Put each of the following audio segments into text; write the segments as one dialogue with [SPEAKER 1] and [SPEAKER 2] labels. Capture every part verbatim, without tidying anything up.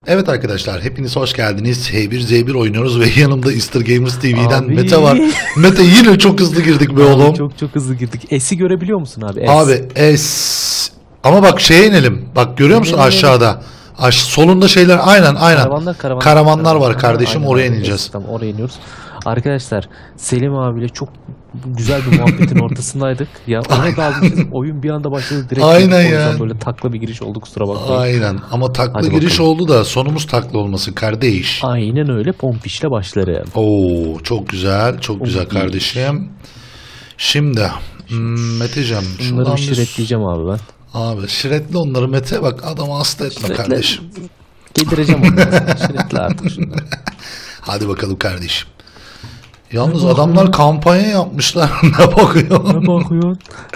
[SPEAKER 1] Evet arkadaşlar, hepiniz hoş geldiniz. H bir Z bir oynuyoruz ve yanımda Easter Gamers T V'den
[SPEAKER 2] Abi.
[SPEAKER 1] Mete var. Mete yine çok hızlı girdik be
[SPEAKER 2] Abi
[SPEAKER 1] oğlum.
[SPEAKER 2] Çok çok hızlı girdik. S'i görebiliyor musun abi? S.
[SPEAKER 1] Abi S. Ama bak şeye inelim. Bak görüyor musun
[SPEAKER 2] İnelim,
[SPEAKER 1] aşağıda? Aş solunda şeyler aynen aynen.
[SPEAKER 2] Karavanlar, karavanlar,
[SPEAKER 1] Karavanlar var
[SPEAKER 2] karavanlar.
[SPEAKER 1] kardeşim,
[SPEAKER 2] Aynen
[SPEAKER 1] oraya
[SPEAKER 2] abi.
[SPEAKER 1] ineceğiz.
[SPEAKER 2] S, tamam, oraya iniyoruz. Arkadaşlar Selim abiyle çok güzel bir muhabbetin ortasındaydık. Ya ona dalmışız. Oyun bir anda başladı direkt.
[SPEAKER 1] Aynen
[SPEAKER 2] O yüzden
[SPEAKER 1] ya.
[SPEAKER 2] böyle takla bir giriş oldu, kusura bakmayın.
[SPEAKER 1] Aynen ama takla
[SPEAKER 2] Hadi
[SPEAKER 1] giriş
[SPEAKER 2] bakalım.
[SPEAKER 1] oldu da sonumuz takla olmasın kardeş.
[SPEAKER 2] Aynen öyle, pompişle başları.
[SPEAKER 1] Oo çok güzel, çok güzel
[SPEAKER 2] Çok iyi.
[SPEAKER 1] kardeşim. Şimdi hmm, Meteciğim
[SPEAKER 2] Bunları
[SPEAKER 1] şuradan
[SPEAKER 2] bir
[SPEAKER 1] bir...
[SPEAKER 2] şiretleyeceğim abi ben.
[SPEAKER 1] Abi şiretle onları Mete, bak adamı hasta etme
[SPEAKER 2] Şiretle-
[SPEAKER 1] kardeşim.
[SPEAKER 2] Yedireceğim onları. Şiretle artık şunları.
[SPEAKER 1] Hadi bakalım kardeşim. Yalnız adamlar kampanya yapmışlar. Ne bakıyorsun?
[SPEAKER 2] Ne bakıyorsun?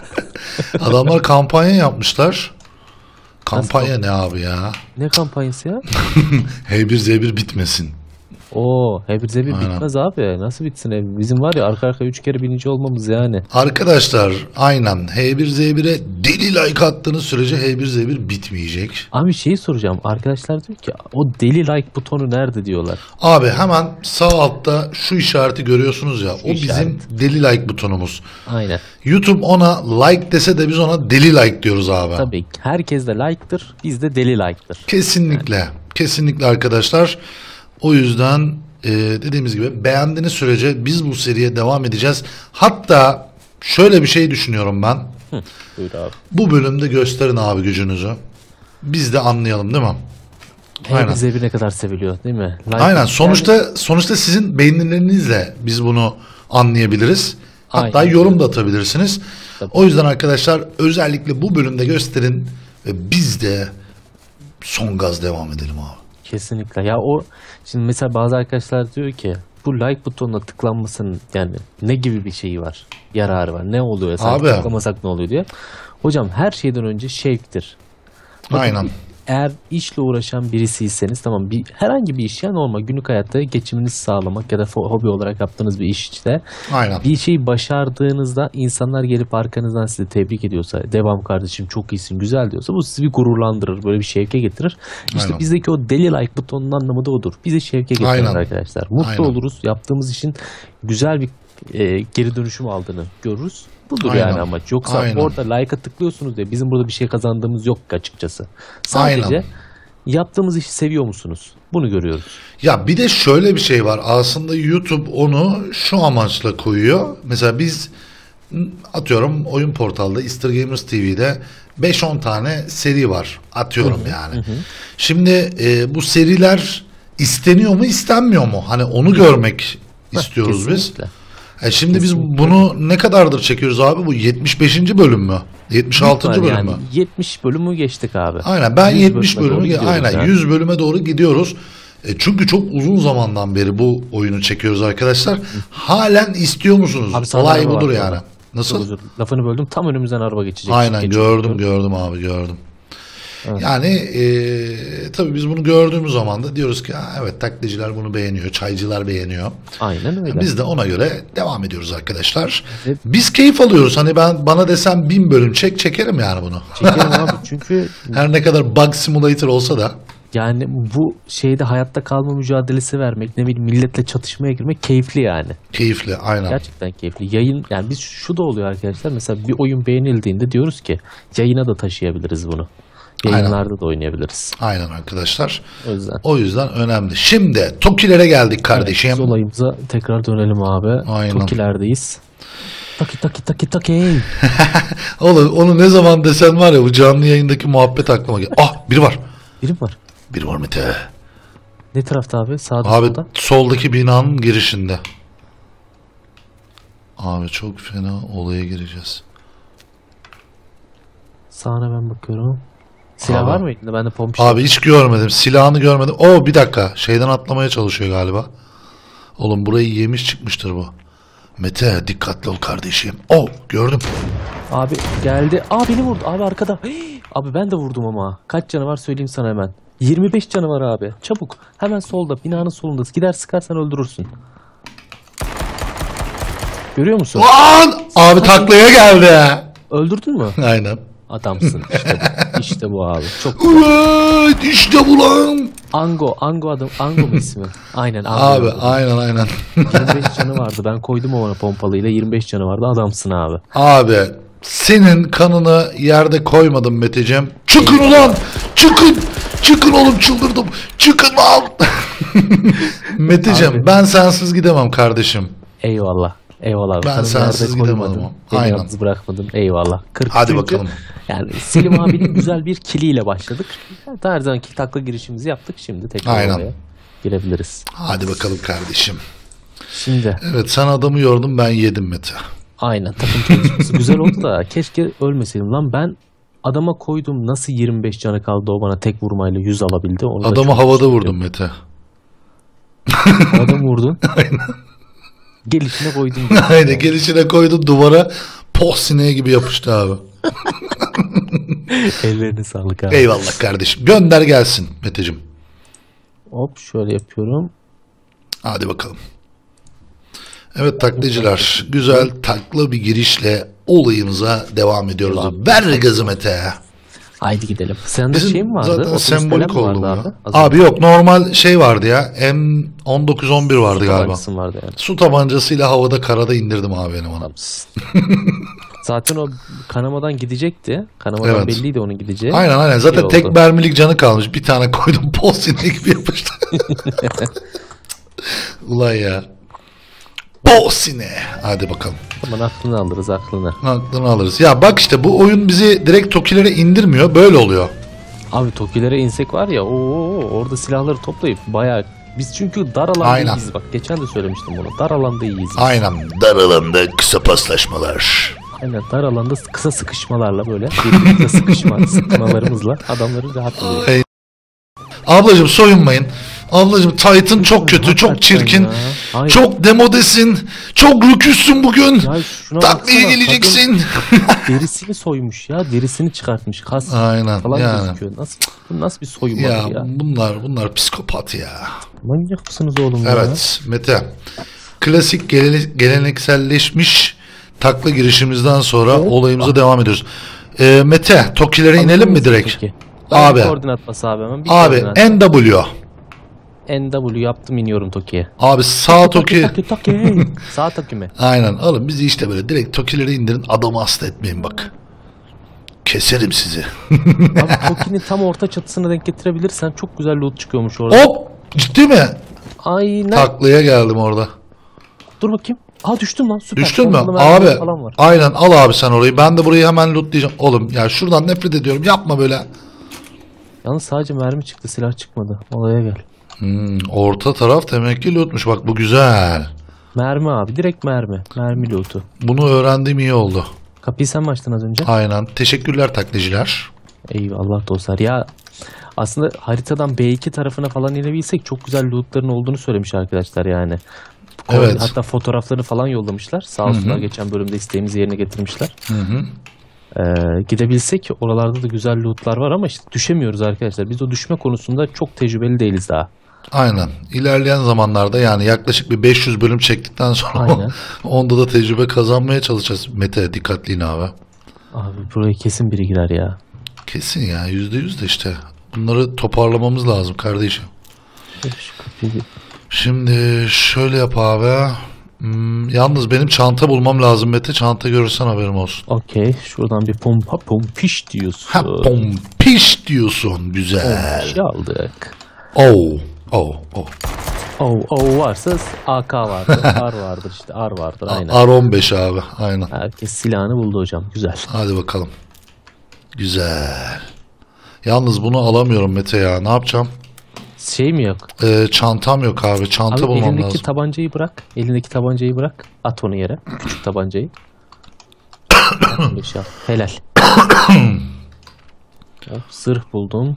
[SPEAKER 1] Adamlar kampanya yapmışlar. Kampanya ne abi ya?
[SPEAKER 2] Ne kampanyası ya?
[SPEAKER 1] H bir Z bir bitmesin.
[SPEAKER 2] Oo, H bir Z bir
[SPEAKER 1] Aynen.
[SPEAKER 2] bitmez abi. Nasıl bitsin? E, Bizim var ya arka arkaya üç kere birinci olmamız yani.
[SPEAKER 1] Arkadaşlar aynen H bir Z bire deli like attığınız sürece H bir Z bir bitmeyecek.
[SPEAKER 2] Abi şeyi soracağım. Arkadaşlar diyor ki o deli like butonu nerede diyorlar.
[SPEAKER 1] Abi hemen sağ altta şu işareti görüyorsunuz ya. O bizim
[SPEAKER 2] işaret.
[SPEAKER 1] deli like butonumuz.
[SPEAKER 2] Aynen.
[SPEAKER 1] YouTube ona like dese de biz ona deli like diyoruz abi.
[SPEAKER 2] Tabii herkes de like'tır. Biz de deli like'tır.
[SPEAKER 1] Kesinlikle. Kesinlikle arkadaşlar. O yüzden e, dediğimiz gibi beğendiğiniz sürece biz bu seriye devam edeceğiz. Hatta şöyle bir şey düşünüyorum ben.
[SPEAKER 2] Hı, buyur abi.
[SPEAKER 1] Bu bölümde gösterin abi gücünüzü. Biz de anlayalım değil mi?
[SPEAKER 2] H
[SPEAKER 1] Aynen.
[SPEAKER 2] bir Z bir ne kadar seviliyor değil mi? Like
[SPEAKER 1] Aynen. Sonuçta sonuçta sizin beğenilerinizle biz bunu anlayabiliriz. Hatta
[SPEAKER 2] Aynen.
[SPEAKER 1] yorum da atabilirsiniz.
[SPEAKER 2] Tabii.
[SPEAKER 1] O yüzden arkadaşlar özellikle bu bölümde gösterin ve biz de son gaz devam edelim abi.
[SPEAKER 2] Kesinlikle. Ya o şimdi mesela bazı arkadaşlar diyor ki bu like butonuna tıklanmasının yani ne gibi bir şeyi var? Yararı var. Ne oluyor ya? Sanki
[SPEAKER 1] Abi.
[SPEAKER 2] tıklamasak ne oluyor diye. Hocam her şeyden önce şevktir. Bakın,
[SPEAKER 1] Aynen.
[SPEAKER 2] eğer işle uğraşan birisiyseniz tamam bir herhangi bir iş ya normal günlük hayatta geçiminizi sağlamak ya da fo- hobi olarak yaptığınız bir iş işte
[SPEAKER 1] Aynen.
[SPEAKER 2] bir şeyi başardığınızda insanlar gelip arkanızdan sizi tebrik ediyorsa devam kardeşim çok iyisin güzel diyorsa bu sizi bir gururlandırır böyle bir şevke getirir. İşte
[SPEAKER 1] Aynen.
[SPEAKER 2] bizdeki o deli like butonunun anlamı da odur. Bizi şevke getirir
[SPEAKER 1] Aynen.
[SPEAKER 2] arkadaşlar. Mutlu
[SPEAKER 1] Aynen.
[SPEAKER 2] oluruz. Yaptığımız işin güzel bir e, geri dönüşüm aldığını görürüz. Budur
[SPEAKER 1] Aynen.
[SPEAKER 2] yani amaç. Yoksa
[SPEAKER 1] Aynen.
[SPEAKER 2] orada like'a tıklıyorsunuz diye bizim burada bir şey kazandığımız yok açıkçası. Sadece
[SPEAKER 1] Aynen.
[SPEAKER 2] yaptığımız işi seviyor musunuz? Bunu görüyoruz.
[SPEAKER 1] Ya bir de şöyle bir şey var. Aslında YouTube onu şu amaçla koyuyor. Mesela biz atıyorum oyun portalda Easter Gamers T V'de beş on tane seri var. Atıyorum yani. Şimdi e, bu seriler isteniyor mu istenmiyor mu? Hani onu görmek istiyoruz biz.
[SPEAKER 2] Kesinlikle.
[SPEAKER 1] E şimdi biz
[SPEAKER 2] Kesinlikle.
[SPEAKER 1] bunu ne kadardır çekiyoruz abi? Bu yetmiş beşinci bölüm mü? yetmiş altıncı bölüm
[SPEAKER 2] yani
[SPEAKER 1] mü?
[SPEAKER 2] yetmiş bölümü geçtik abi.
[SPEAKER 1] Aynen ben
[SPEAKER 2] yüz
[SPEAKER 1] yetmiş
[SPEAKER 2] bölüme doğru
[SPEAKER 1] bölümü
[SPEAKER 2] gidiyoruz
[SPEAKER 1] aynen
[SPEAKER 2] yani.
[SPEAKER 1] yüz bölüme doğru gidiyoruz. E çünkü çok uzun zamandan beri bu oyunu çekiyoruz arkadaşlar. Halen istiyor musunuz?
[SPEAKER 2] Abi sağda
[SPEAKER 1] Olay
[SPEAKER 2] araba
[SPEAKER 1] budur
[SPEAKER 2] var
[SPEAKER 1] yani.
[SPEAKER 2] burada. Çok
[SPEAKER 1] Nasıl?
[SPEAKER 2] özür dilerim. Lafını böldüm. Tam önümüzden araba geçecek.
[SPEAKER 1] Aynen
[SPEAKER 2] Geçiyor.
[SPEAKER 1] gördüm gördüm abi gördüm.
[SPEAKER 2] Evet.
[SPEAKER 1] Yani e, tabii biz bunu gördüğümüz zaman da diyoruz ki ha, evet taklitçiler bunu beğeniyor, çaycılar beğeniyor.
[SPEAKER 2] Aynen öyle.
[SPEAKER 1] Biz de ona göre devam ediyoruz arkadaşlar.
[SPEAKER 2] Evet.
[SPEAKER 1] Biz keyif alıyoruz. Hani ben bana desem bin bölüm çek çekerim yani bunu.
[SPEAKER 2] Çekerim abi çünkü
[SPEAKER 1] Her ne kadar bug simulator olsa da.
[SPEAKER 2] yani bu şeyde hayatta kalma mücadelesi vermek, ne bileyim milletle çatışmaya girmek keyifli yani.
[SPEAKER 1] Keyifli aynen.
[SPEAKER 2] Gerçekten keyifli. Yayın yani biz şu da oluyor arkadaşlar. Mesela bir oyun beğenildiğinde diyoruz ki yayına da taşıyabiliriz bunu. Yayınlarda da oynayabiliriz.
[SPEAKER 1] Aynen arkadaşlar.
[SPEAKER 2] O yüzden.
[SPEAKER 1] O yüzden önemli. Şimdi Tokilere geldik kardeşim.
[SPEAKER 2] Evet, biz olayımıza tekrar dönelim abi.
[SPEAKER 1] Aynen.
[SPEAKER 2] Tokilerdeyiz. Taki taki taki taki.
[SPEAKER 1] Oğlum onu ne zaman desen var ya bu canlı yayındaki muhabbet aklıma gel. Ah biri var.
[SPEAKER 2] Birim var.
[SPEAKER 1] Biri var Mete.
[SPEAKER 2] Ne tarafta abi? Sağda
[SPEAKER 1] Abi
[SPEAKER 2] solda.
[SPEAKER 1] soldaki binanın girişinde. Abi çok fena olaya gireceğiz.
[SPEAKER 2] Sağına ben bakıyorum. Silah
[SPEAKER 1] Abi.
[SPEAKER 2] var mı elinde? Ben de pompi.
[SPEAKER 1] Abi hiç görmedim. Silahını görmedim. Oo bir dakika. Şeyden atlamaya çalışıyor galiba. Oğlum burayı yemiş çıkmıştır bu. Mete dikkatli ol kardeşim. Oh gördüm.
[SPEAKER 2] Abi geldi. Aa beni vurdu. Abi arkada. Hii! Abi ben de vurdum ama. Kaç canı var söyleyeyim sana hemen. yirmi beş canı var abi. Çabuk. Hemen solda. Binanın solunda. Gider sıkarsan öldürürsün. Görüyor musun?
[SPEAKER 1] Lan! Abi taklaya geldi.
[SPEAKER 2] Öldürdün mü?
[SPEAKER 1] Aynen.
[SPEAKER 2] Adamsın. İşte bu. İşte bu abi. Çok
[SPEAKER 1] Evet işte bu lan.
[SPEAKER 2] Ango, Ango adam, Ango mu ismi? Aynen Ango.
[SPEAKER 1] Abi aynen aynen.
[SPEAKER 2] yirmi beş canı vardı. Ben koydum ona pompalıyla. yirmi beş canı vardı. Adamsın abi.
[SPEAKER 1] Abi senin kanını yerde koymadım Meteciğim. Çıkın ulan! Çıkın! Çıkın oğlum çıldırdım. Çıkın lan! Meteciğim
[SPEAKER 2] Abi.
[SPEAKER 1] ben sensiz gidemem kardeşim.
[SPEAKER 2] Eyvallah. Eyvallah.
[SPEAKER 1] Ben
[SPEAKER 2] Kanını
[SPEAKER 1] sensiz
[SPEAKER 2] yerde
[SPEAKER 1] gidemem
[SPEAKER 2] koymadın.
[SPEAKER 1] ama.
[SPEAKER 2] Beni
[SPEAKER 1] Aynen.
[SPEAKER 2] yalnız bırakmadın. Eyvallah. kırk
[SPEAKER 1] Hadi
[SPEAKER 2] üçüncü
[SPEAKER 1] bakalım.
[SPEAKER 2] Yani Selim abinin güzel bir kiliyle başladık. Her zamanki takla girişimizi yaptık. Şimdi tekrar
[SPEAKER 1] Aynen.
[SPEAKER 2] oraya girebiliriz.
[SPEAKER 1] Hadi bakalım kardeşim.
[SPEAKER 2] Şimdi
[SPEAKER 1] Evet sen adamı yordun ben yedim Mete.
[SPEAKER 2] aynen takım çalışması güzel oldu da keşke ölmeseydim lan. Ben adama koydum, nasıl yirmi beş canı kaldı, o bana tek vurmayla yüz alabildi. Onu da
[SPEAKER 1] Adamı
[SPEAKER 2] çok
[SPEAKER 1] havada
[SPEAKER 2] teşekkür
[SPEAKER 1] vurdun
[SPEAKER 2] ederim.
[SPEAKER 1] Mete.
[SPEAKER 2] Havada mı vurdun? Aynen. Gelişine koydum.
[SPEAKER 1] Aynen gelişine koydun duvara poh sineği gibi yapıştı abi.
[SPEAKER 2] Ellerine sağlık abi.
[SPEAKER 1] Eyvallah kardeşim. Gönder gelsin Meteciğim.
[SPEAKER 2] Hop şöyle yapıyorum.
[SPEAKER 1] Hadi bakalım. Evet taklacılar güzel taklı bir girişle olayımıza devam ediyoruz.
[SPEAKER 2] Devam.
[SPEAKER 1] Ver gazı Mete.
[SPEAKER 2] Haydi gidelim. Sende
[SPEAKER 1] Bizim
[SPEAKER 2] şey mi vardı?
[SPEAKER 1] zaten
[SPEAKER 2] Otobüs
[SPEAKER 1] sembolik
[SPEAKER 2] falan mı
[SPEAKER 1] oldu bu
[SPEAKER 2] vardı
[SPEAKER 1] ya.
[SPEAKER 2] abi? Az
[SPEAKER 1] Abi
[SPEAKER 2] önce.
[SPEAKER 1] yok normal şey vardı ya. M on dokuz on bir vardı galiba.
[SPEAKER 2] Tabancası vardı yani.
[SPEAKER 1] Su tabancasıyla havada karada indirdim abi benim ona.
[SPEAKER 2] Zaten o kanamadan gidecekti. Kanamadan
[SPEAKER 1] Evet.
[SPEAKER 2] belliydi onun gideceği.
[SPEAKER 1] Aynen aynen zaten
[SPEAKER 2] İyi
[SPEAKER 1] tek
[SPEAKER 2] oldu.
[SPEAKER 1] mermilik canı kalmış. Bir tane koydum poz sineği gibi yapıştı. Ulan ya. Poz sineği. Hadi bakalım.
[SPEAKER 2] Aman aklını alırız aklını.
[SPEAKER 1] Aklını alırız. Ya bak işte bu oyun bizi direkt Tokilere indirmiyor. Böyle oluyor.
[SPEAKER 2] Abi Tokilere insek var ya, ooo orada silahları toplayıp bayağı, biz çünkü dar alanda
[SPEAKER 1] Aynen.
[SPEAKER 2] iyiyiz bak. Geçen de söylemiştim bunu. Dar alanda iyiyiz.
[SPEAKER 1] Aynen. Dar alanda kısa paslaşmalar.
[SPEAKER 2] Aynen, dar alanda kısa sıkışmalarla böyle birbirimize sıkışma sıkmalarımızla adamları rahat alıyoruz.
[SPEAKER 1] Ay. Ablacım soyunmayın. Ablacım Titan çok kötü, çok
[SPEAKER 2] Hakikaten
[SPEAKER 1] çirkin.
[SPEAKER 2] ya. Aynen.
[SPEAKER 1] Çok demodesin. Çok rüküssün bugün.
[SPEAKER 2] Ya şuna
[SPEAKER 1] Taklaya
[SPEAKER 2] baksana,
[SPEAKER 1] geleceksin.
[SPEAKER 2] kadın derisini soymuş ya. Derisini çıkartmış. Kas
[SPEAKER 1] Aynen,
[SPEAKER 2] falan
[SPEAKER 1] yani.
[SPEAKER 2] gözüküyor. Nasıl, bu nasıl bir soyum
[SPEAKER 1] Ya,
[SPEAKER 2] abi ya?
[SPEAKER 1] bunlar bunlar psikopat ya.
[SPEAKER 2] Manyak mısınız oğlum ya?
[SPEAKER 1] Evet Mete. Klasik gele- gelenekselleşmiş takla girişimizden sonra olayımıza devam ediyoruz. Ee, Mete Tokilere inelim mi direkt?
[SPEAKER 2] Peki. Ben
[SPEAKER 1] Abi.
[SPEAKER 2] bir koordinat bas abi hemen. Bir
[SPEAKER 1] Abi
[SPEAKER 2] koordinat.
[SPEAKER 1] N W.
[SPEAKER 2] N W yaptım, iniyorum Toki'ye.
[SPEAKER 1] Abi sağ Toki.
[SPEAKER 2] Toki Toki. Sağ Toki mi?
[SPEAKER 1] Aynen alın bizi işte böyle direkt Tokilere indirin, adamı hasta etmeyin bak. Keserim sizi.
[SPEAKER 2] Abi Toki'nin tam orta çatısına denk getirebilirsen çok güzel loot çıkıyormuş orada.
[SPEAKER 1] Hop ciddi mi?
[SPEAKER 2] Aynen.
[SPEAKER 1] Taklaya geldim orada.
[SPEAKER 2] Dur bakayım. Aa düştüm lan, süper.
[SPEAKER 1] Düştün mü?
[SPEAKER 2] Bombalı
[SPEAKER 1] Abi
[SPEAKER 2] mermiler falan var.
[SPEAKER 1] aynen al abi sen orayı. Ben de burayı hemen lootlayacağım. Oğlum ya şuradan nefret ediyorum. Yapma böyle.
[SPEAKER 2] Yalnız sadece mermi çıktı, silah çıkmadı. Olaya gel.
[SPEAKER 1] Hmm, orta taraf demek ki lootmuş. Bak bu güzel.
[SPEAKER 2] Mermi abi, direkt mermi. Mermi lootu.
[SPEAKER 1] Bunu öğrendiğim iyi oldu.
[SPEAKER 2] Kapıyı sen mi açtın az önce?
[SPEAKER 1] Aynen. Teşekkürler taklacılar.
[SPEAKER 2] Eyvallah dostlar. Ya aslında haritadan B iki tarafına falan inebilsek çok güzel lootların olduğunu söylemiş arkadaşlar yani.
[SPEAKER 1] Evet.
[SPEAKER 2] Hatta fotoğraflarını falan yollamışlar. Sağ olsunlar, geçen bölümde isteğimizi yerine getirmişler.
[SPEAKER 1] Hı hı.
[SPEAKER 2] Ee, gidebilsek oralarda da güzel lootlar var ama işte düşemiyoruz arkadaşlar. Biz o düşme konusunda çok tecrübeli değiliz daha.
[SPEAKER 1] Aynen. İlerleyen zamanlarda yani yaklaşık bir beş yüz bölüm çektikten sonra
[SPEAKER 2] Aynen.
[SPEAKER 1] onda da tecrübe kazanmaya çalışacağız. Mete dikkatli in abi.
[SPEAKER 2] Abi buraya kesin biri girer ya.
[SPEAKER 1] Kesin ya yüzde yüz de işte. Bunları toparlamamız lazım kardeşim.
[SPEAKER 2] Şu kapıyı...
[SPEAKER 1] Şimdi şöyle yap abi. Hmm, yalnız benim çanta bulmam lazım Mete. Çanta görürsen haberim olsun.
[SPEAKER 2] Okey. Şuradan bir pompa pompiş diyorsun.
[SPEAKER 1] Ha pompiş diyorsun. Güzel.
[SPEAKER 2] Pompiş aldık.
[SPEAKER 1] Oh. Oh. Oh.
[SPEAKER 2] O, o varsa A K vardır. R vardır işte. R vardır aynen.
[SPEAKER 1] R on beş abi. Aynen.
[SPEAKER 2] Herkes silahını buldu hocam. Güzel.
[SPEAKER 1] Hadi bakalım. Güzel. Yalnız bunu alamıyorum Mete ya. Ne yapacağım?
[SPEAKER 2] Şey mi yok?
[SPEAKER 1] Ee, çantam yok abi. Çanta
[SPEAKER 2] Abi
[SPEAKER 1] bulmam
[SPEAKER 2] elindeki
[SPEAKER 1] lazım.
[SPEAKER 2] tabancayı bırak. Elindeki tabancayı bırak. At onu yere. Küçük tabancayı. Beş al. Helal. Hop, zırh buldum.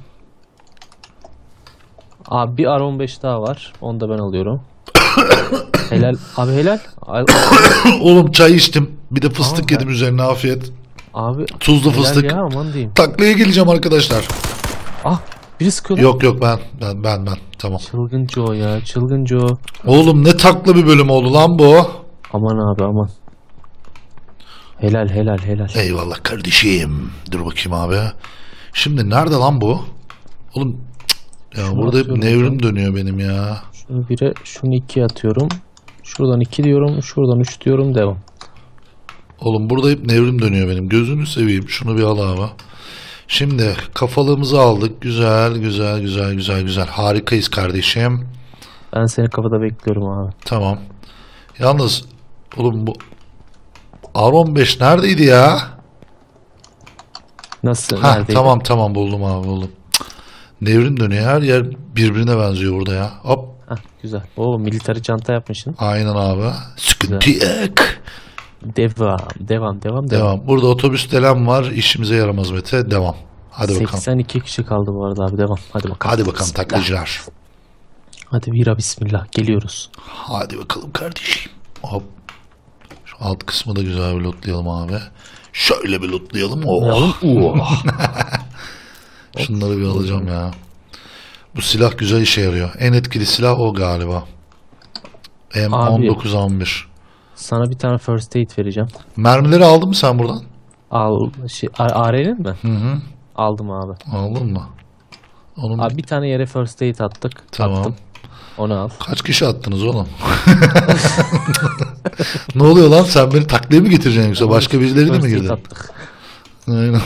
[SPEAKER 2] Abi bir R on beş daha var. Onu da ben alıyorum. Helal. Abi helal. Al-
[SPEAKER 1] Oğlum çay içtim. Bir de fıstık
[SPEAKER 2] Aa,
[SPEAKER 1] yedim üzerine afiyet.
[SPEAKER 2] Abi
[SPEAKER 1] Tuzlu
[SPEAKER 2] helal
[SPEAKER 1] fıstık.
[SPEAKER 2] ya, aman diyeyim.
[SPEAKER 1] Taklaya geleceğim arkadaşlar.
[SPEAKER 2] Ah, biri sıkıyor lan.
[SPEAKER 1] Yok yok ben. Ben ben ben. Tamam.
[SPEAKER 2] Çılgın Joe ya. Çılgın Joe.
[SPEAKER 1] Oğlum ne takla bir bölüm oldu lan bu.
[SPEAKER 2] Aman abi aman. Helal helal helal.
[SPEAKER 1] Eyvallah kardeşim. Dur bakayım abi. Şimdi nerede lan bu? Oğlum cık, ya
[SPEAKER 2] Şunu
[SPEAKER 1] burada hep
[SPEAKER 2] atıyorum
[SPEAKER 1] nevrim
[SPEAKER 2] ben.
[SPEAKER 1] dönüyor benim ya.
[SPEAKER 2] Şunu bire, şunu ikiye atıyorum. Şuradan iki diyorum, şuradan üç diyorum, devam.
[SPEAKER 1] Oğlum burada hep nevrim dönüyor benim. Gözünü seveyim. Şunu bir al abi. Şimdi kafalığımızı aldık. Güzel, güzel, güzel, güzel, güzel. Harikayız kardeşim.
[SPEAKER 2] Ben seni kapıda bekliyorum abi.
[SPEAKER 1] Tamam. Yalnız oğlum bu R on beş neredeydi ya?
[SPEAKER 2] Nasıl?
[SPEAKER 1] Ha
[SPEAKER 2] Neredeydi?
[SPEAKER 1] tamam tamam buldum abi buldum. Cık, nevrim dönüyor. Her yer birbirine benziyor burada ya. Hop.
[SPEAKER 2] Hah, güzel. Oo, militari çanta yapmışsın.
[SPEAKER 1] Aynen abi. Sıkıntı yok.
[SPEAKER 2] Devam, devam, devam, devam.
[SPEAKER 1] Devam. Burada otobüs delen var. İşimize yaramaz Mete. Devam. Hadi bakalım.
[SPEAKER 2] seksen iki kişi kaldı bu arada abi, devam. Hadi bakalım.
[SPEAKER 1] Hadi bakalım
[SPEAKER 2] Bismillah.
[SPEAKER 1] taklacılar.
[SPEAKER 2] Hadi vira bismillah, geliyoruz.
[SPEAKER 1] Hadi bakalım kardeşim. Hop. Şu alt kısmı da güzel bir lootlayalım abi. Şöyle bir lootlayalım.
[SPEAKER 2] Ne
[SPEAKER 1] Oh.
[SPEAKER 2] oğlum? Oo.
[SPEAKER 1] Şunları bir alacağım ya. Bu silah güzel işe yarıyor. En etkili silah o galiba. M on dokuz on bir.
[SPEAKER 2] Sana bir tane first aid vereceğim.
[SPEAKER 1] Mermileri aldın mı sen buradan?
[SPEAKER 2] Al, şey, A R'nin mi?
[SPEAKER 1] Hı hı.
[SPEAKER 2] Aldım abi.
[SPEAKER 1] Aldın mı? Onun
[SPEAKER 2] Abi bir tane yere first aid attık.
[SPEAKER 1] Tamam.
[SPEAKER 2] Attım. Onu al.
[SPEAKER 1] Kaç kişi attınız oğlum? Ne oluyor lan? Sen beni taklaya mı getireceksin yoksa başka birileri de mi
[SPEAKER 2] First aid
[SPEAKER 1] girdi?
[SPEAKER 2] attık.
[SPEAKER 1] Aynen.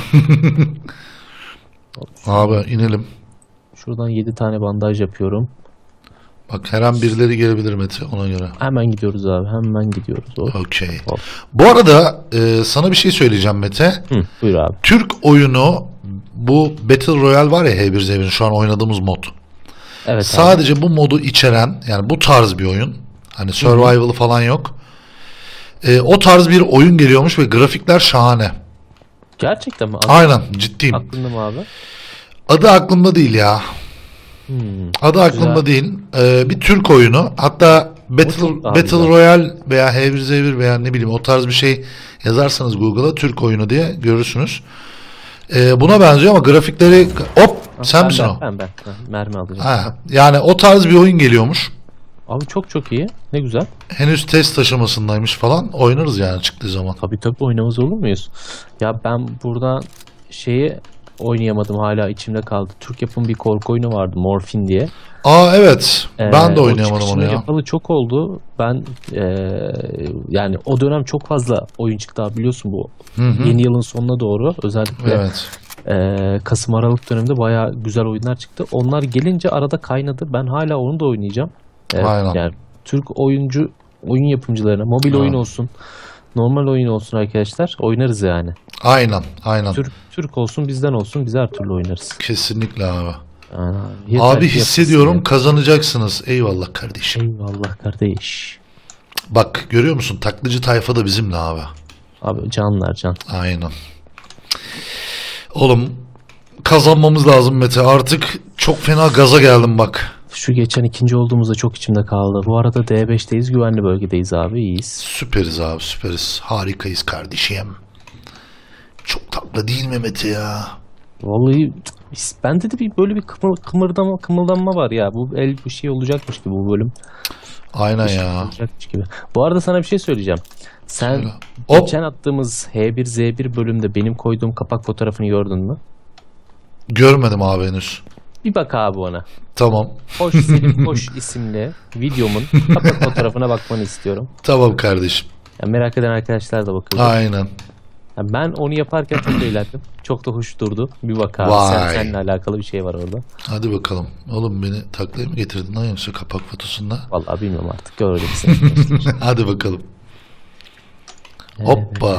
[SPEAKER 1] Abi inelim.
[SPEAKER 2] Şuradan yedi tane bandaj yapıyorum.
[SPEAKER 1] Bak her an birileri gelebilir Mete ona göre.
[SPEAKER 2] Hemen gidiyoruz abi. Hemen gidiyoruz. Hop.
[SPEAKER 1] Okey.
[SPEAKER 2] Hop.
[SPEAKER 1] Bu arada e, sana bir şey söyleyeceğim Mete.
[SPEAKER 2] Hı, buyur abi.
[SPEAKER 1] Türk oyunu bu Battle Royale var ya H bir Z bir'in şu an oynadığımız mod.
[SPEAKER 2] Evet abi.
[SPEAKER 1] Sadece bu modu içeren yani bu tarz bir oyun. Hani survival falan yok. E, o tarz bir oyun geliyormuş ve grafikler şahane.
[SPEAKER 2] Gerçekten mi? Adı,
[SPEAKER 1] Aynen ciddiyim.
[SPEAKER 2] aklında mı abi?
[SPEAKER 1] Adı aklımda değil ya.
[SPEAKER 2] Hmm.
[SPEAKER 1] Adı aklımda
[SPEAKER 2] Güzel.
[SPEAKER 1] değil. Ee, bir Türk oyunu. Hatta Battle
[SPEAKER 2] çok daha
[SPEAKER 1] Battle
[SPEAKER 2] güzel.
[SPEAKER 1] Royale veya H bir Z bir veya ne bileyim o tarz bir şey yazarsanız Google'a Türk oyunu diye görürsünüz. Ee, buna benziyor ama grafikleri hop sen
[SPEAKER 2] ben,
[SPEAKER 1] misin
[SPEAKER 2] ben,
[SPEAKER 1] o?
[SPEAKER 2] Ben ben. Ha, mermi alacağım.
[SPEAKER 1] Ha, yani o tarz bir oyun geliyormuş.
[SPEAKER 2] Abi çok çok iyi. Ne güzel.
[SPEAKER 1] Henüz test aşamasındaymış falan. Oynarız yani çıktığı zaman.
[SPEAKER 2] Tabii tabii, oynamaz olur muyuz? Ya ben buradan şeyi oynayamadım, hala içimde kaldı. Türk yapım bir korku oyunu vardı, Morfin diye.
[SPEAKER 1] Aa evet.
[SPEAKER 2] Ee,
[SPEAKER 1] ben de
[SPEAKER 2] o
[SPEAKER 1] oynayamadım onu
[SPEAKER 2] çıkışını
[SPEAKER 1] ya.
[SPEAKER 2] yapalı çok oldu. Ben ee, yani o dönem çok fazla oyun çıktı abi, biliyorsun bu.
[SPEAKER 1] Hı hı.
[SPEAKER 2] Yeni yılın sonuna doğru özellikle
[SPEAKER 1] Evet.
[SPEAKER 2] ee, Kasım Aralık döneminde bayağı güzel oyunlar çıktı. Onlar gelince arada kaynadı. Ben hala onu da oynayacağım. Ee,
[SPEAKER 1] Aynen.
[SPEAKER 2] Yani Türk oyuncu oyun yapımcılarına mobil
[SPEAKER 1] Ha.
[SPEAKER 2] oyun olsun, normal oyun olsun arkadaşlar, oynarız yani.
[SPEAKER 1] Aynen. Aynen.
[SPEAKER 2] Türk Türk olsun, bizden olsun, biz her türlü oynarız.
[SPEAKER 1] Kesinlikle abi.
[SPEAKER 2] Yani yeter
[SPEAKER 1] Abi
[SPEAKER 2] ki
[SPEAKER 1] hissediyorum
[SPEAKER 2] yapılsın
[SPEAKER 1] kazanacaksınız. Eyvallah kardeşim.
[SPEAKER 2] ya. Eyvallah kardeş.
[SPEAKER 1] Bak görüyor musun? Taklacı tayfa da bizimle abi.
[SPEAKER 2] Abi canlar can.
[SPEAKER 1] Aynen. Oğlum kazanmamız lazım Mete. Artık çok fena gaza geldim bak.
[SPEAKER 2] Şu geçen ikinci olduğumuzda çok içimde kaldı. Bu arada D beşteyiz, güvenli bölgedeyiz abi, iyiyiz.
[SPEAKER 1] Süperiz abi süperiz. Harikayız kardeşim. Çok tatlı değil mi Mete ya?
[SPEAKER 2] Vallahi cık, bende de bir böyle bir kımır, kımırdama, kımıldanma var ya. Bu el bir şey olacakmış gibi bu bölüm.
[SPEAKER 1] Aynen
[SPEAKER 2] Bir şey
[SPEAKER 1] ya.
[SPEAKER 2] olacakmış gibi. Bu arada sana bir şey söyleyeceğim. Sen
[SPEAKER 1] Söyle. Hop.
[SPEAKER 2] geçen attığımız H bir Z bir bölümde benim koyduğum kapak fotoğrafını gördün mü?
[SPEAKER 1] Görmedim abi henüz.
[SPEAKER 2] Bir bak abi ona.
[SPEAKER 1] Tamam.
[SPEAKER 2] Hoş Selim Hoş isimli videomun kapak fotoğrafına bakmanı istiyorum.
[SPEAKER 1] Tamam kardeşim.
[SPEAKER 2] Ya merak eden arkadaşlar da bakıyor.
[SPEAKER 1] Aynen.
[SPEAKER 2] Ya ben onu yaparken çok eğlendim. Çok da hoş durdu. Bir bak abi.
[SPEAKER 1] Vay.
[SPEAKER 2] Sen, seninle alakalı bir şey var orada.
[SPEAKER 1] Hadi bakalım. Oğlum beni taklaya mı getirdin lan yoksa kapak fotosunda?
[SPEAKER 2] Vallahi bilmiyorum artık. Göreceksin arkadaşlar.
[SPEAKER 1] Hadi bakalım.
[SPEAKER 2] Evet.
[SPEAKER 1] Hoppa.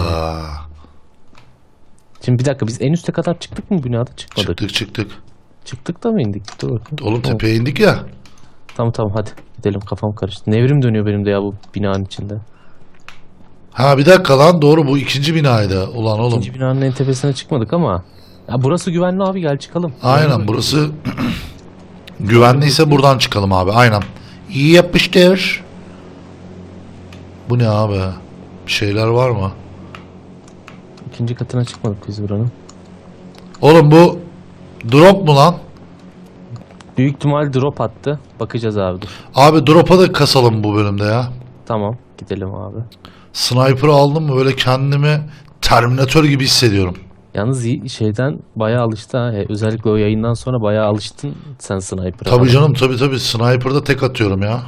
[SPEAKER 2] Şimdi bir dakika, biz en üste kadar çıktık mı binada? Çıkmadık.
[SPEAKER 1] Çıktık çıktık.
[SPEAKER 2] Çıktık da mı indik? Dur bakayım.
[SPEAKER 1] Oğlum
[SPEAKER 2] Tamam.
[SPEAKER 1] tepeye indik ya.
[SPEAKER 2] Tamam tamam, hadi gidelim, kafam karıştı. Nevrim dönüyor benim de ya bu binanın içinde.
[SPEAKER 1] Ha bir dakika lan doğru bu ikinci binaydı. Ulan oğlum.
[SPEAKER 2] İkinci binanın en tepesine çıkmadık ama. Ya burası güvenli abi, gel çıkalım.
[SPEAKER 1] Aynen burası güvenliyse buradan çıkalım abi. Aynen. İyi yapıştır. Bu ne abi? Bir şeyler var mı?
[SPEAKER 2] İkinci katına çıkmadık biz buranın.
[SPEAKER 1] Oğlum bu drop mu lan?
[SPEAKER 2] Büyük ihtimal drop attı. Bakacağız abi, dur.
[SPEAKER 1] Abi drop'a da kasalım bu bölümde ya.
[SPEAKER 2] Tamam, gidelim abi.
[SPEAKER 1] Sniper'ı aldım mı böyle kendimi Terminator gibi hissediyorum.
[SPEAKER 2] Yalnız iyi- şeyden bayağı alıştı ha. E, Özellikle o yayından sonra bayağı alıştın sen sniper'a.
[SPEAKER 1] Tabii canım, tabii tabii. Sniper'da tek atıyorum ya.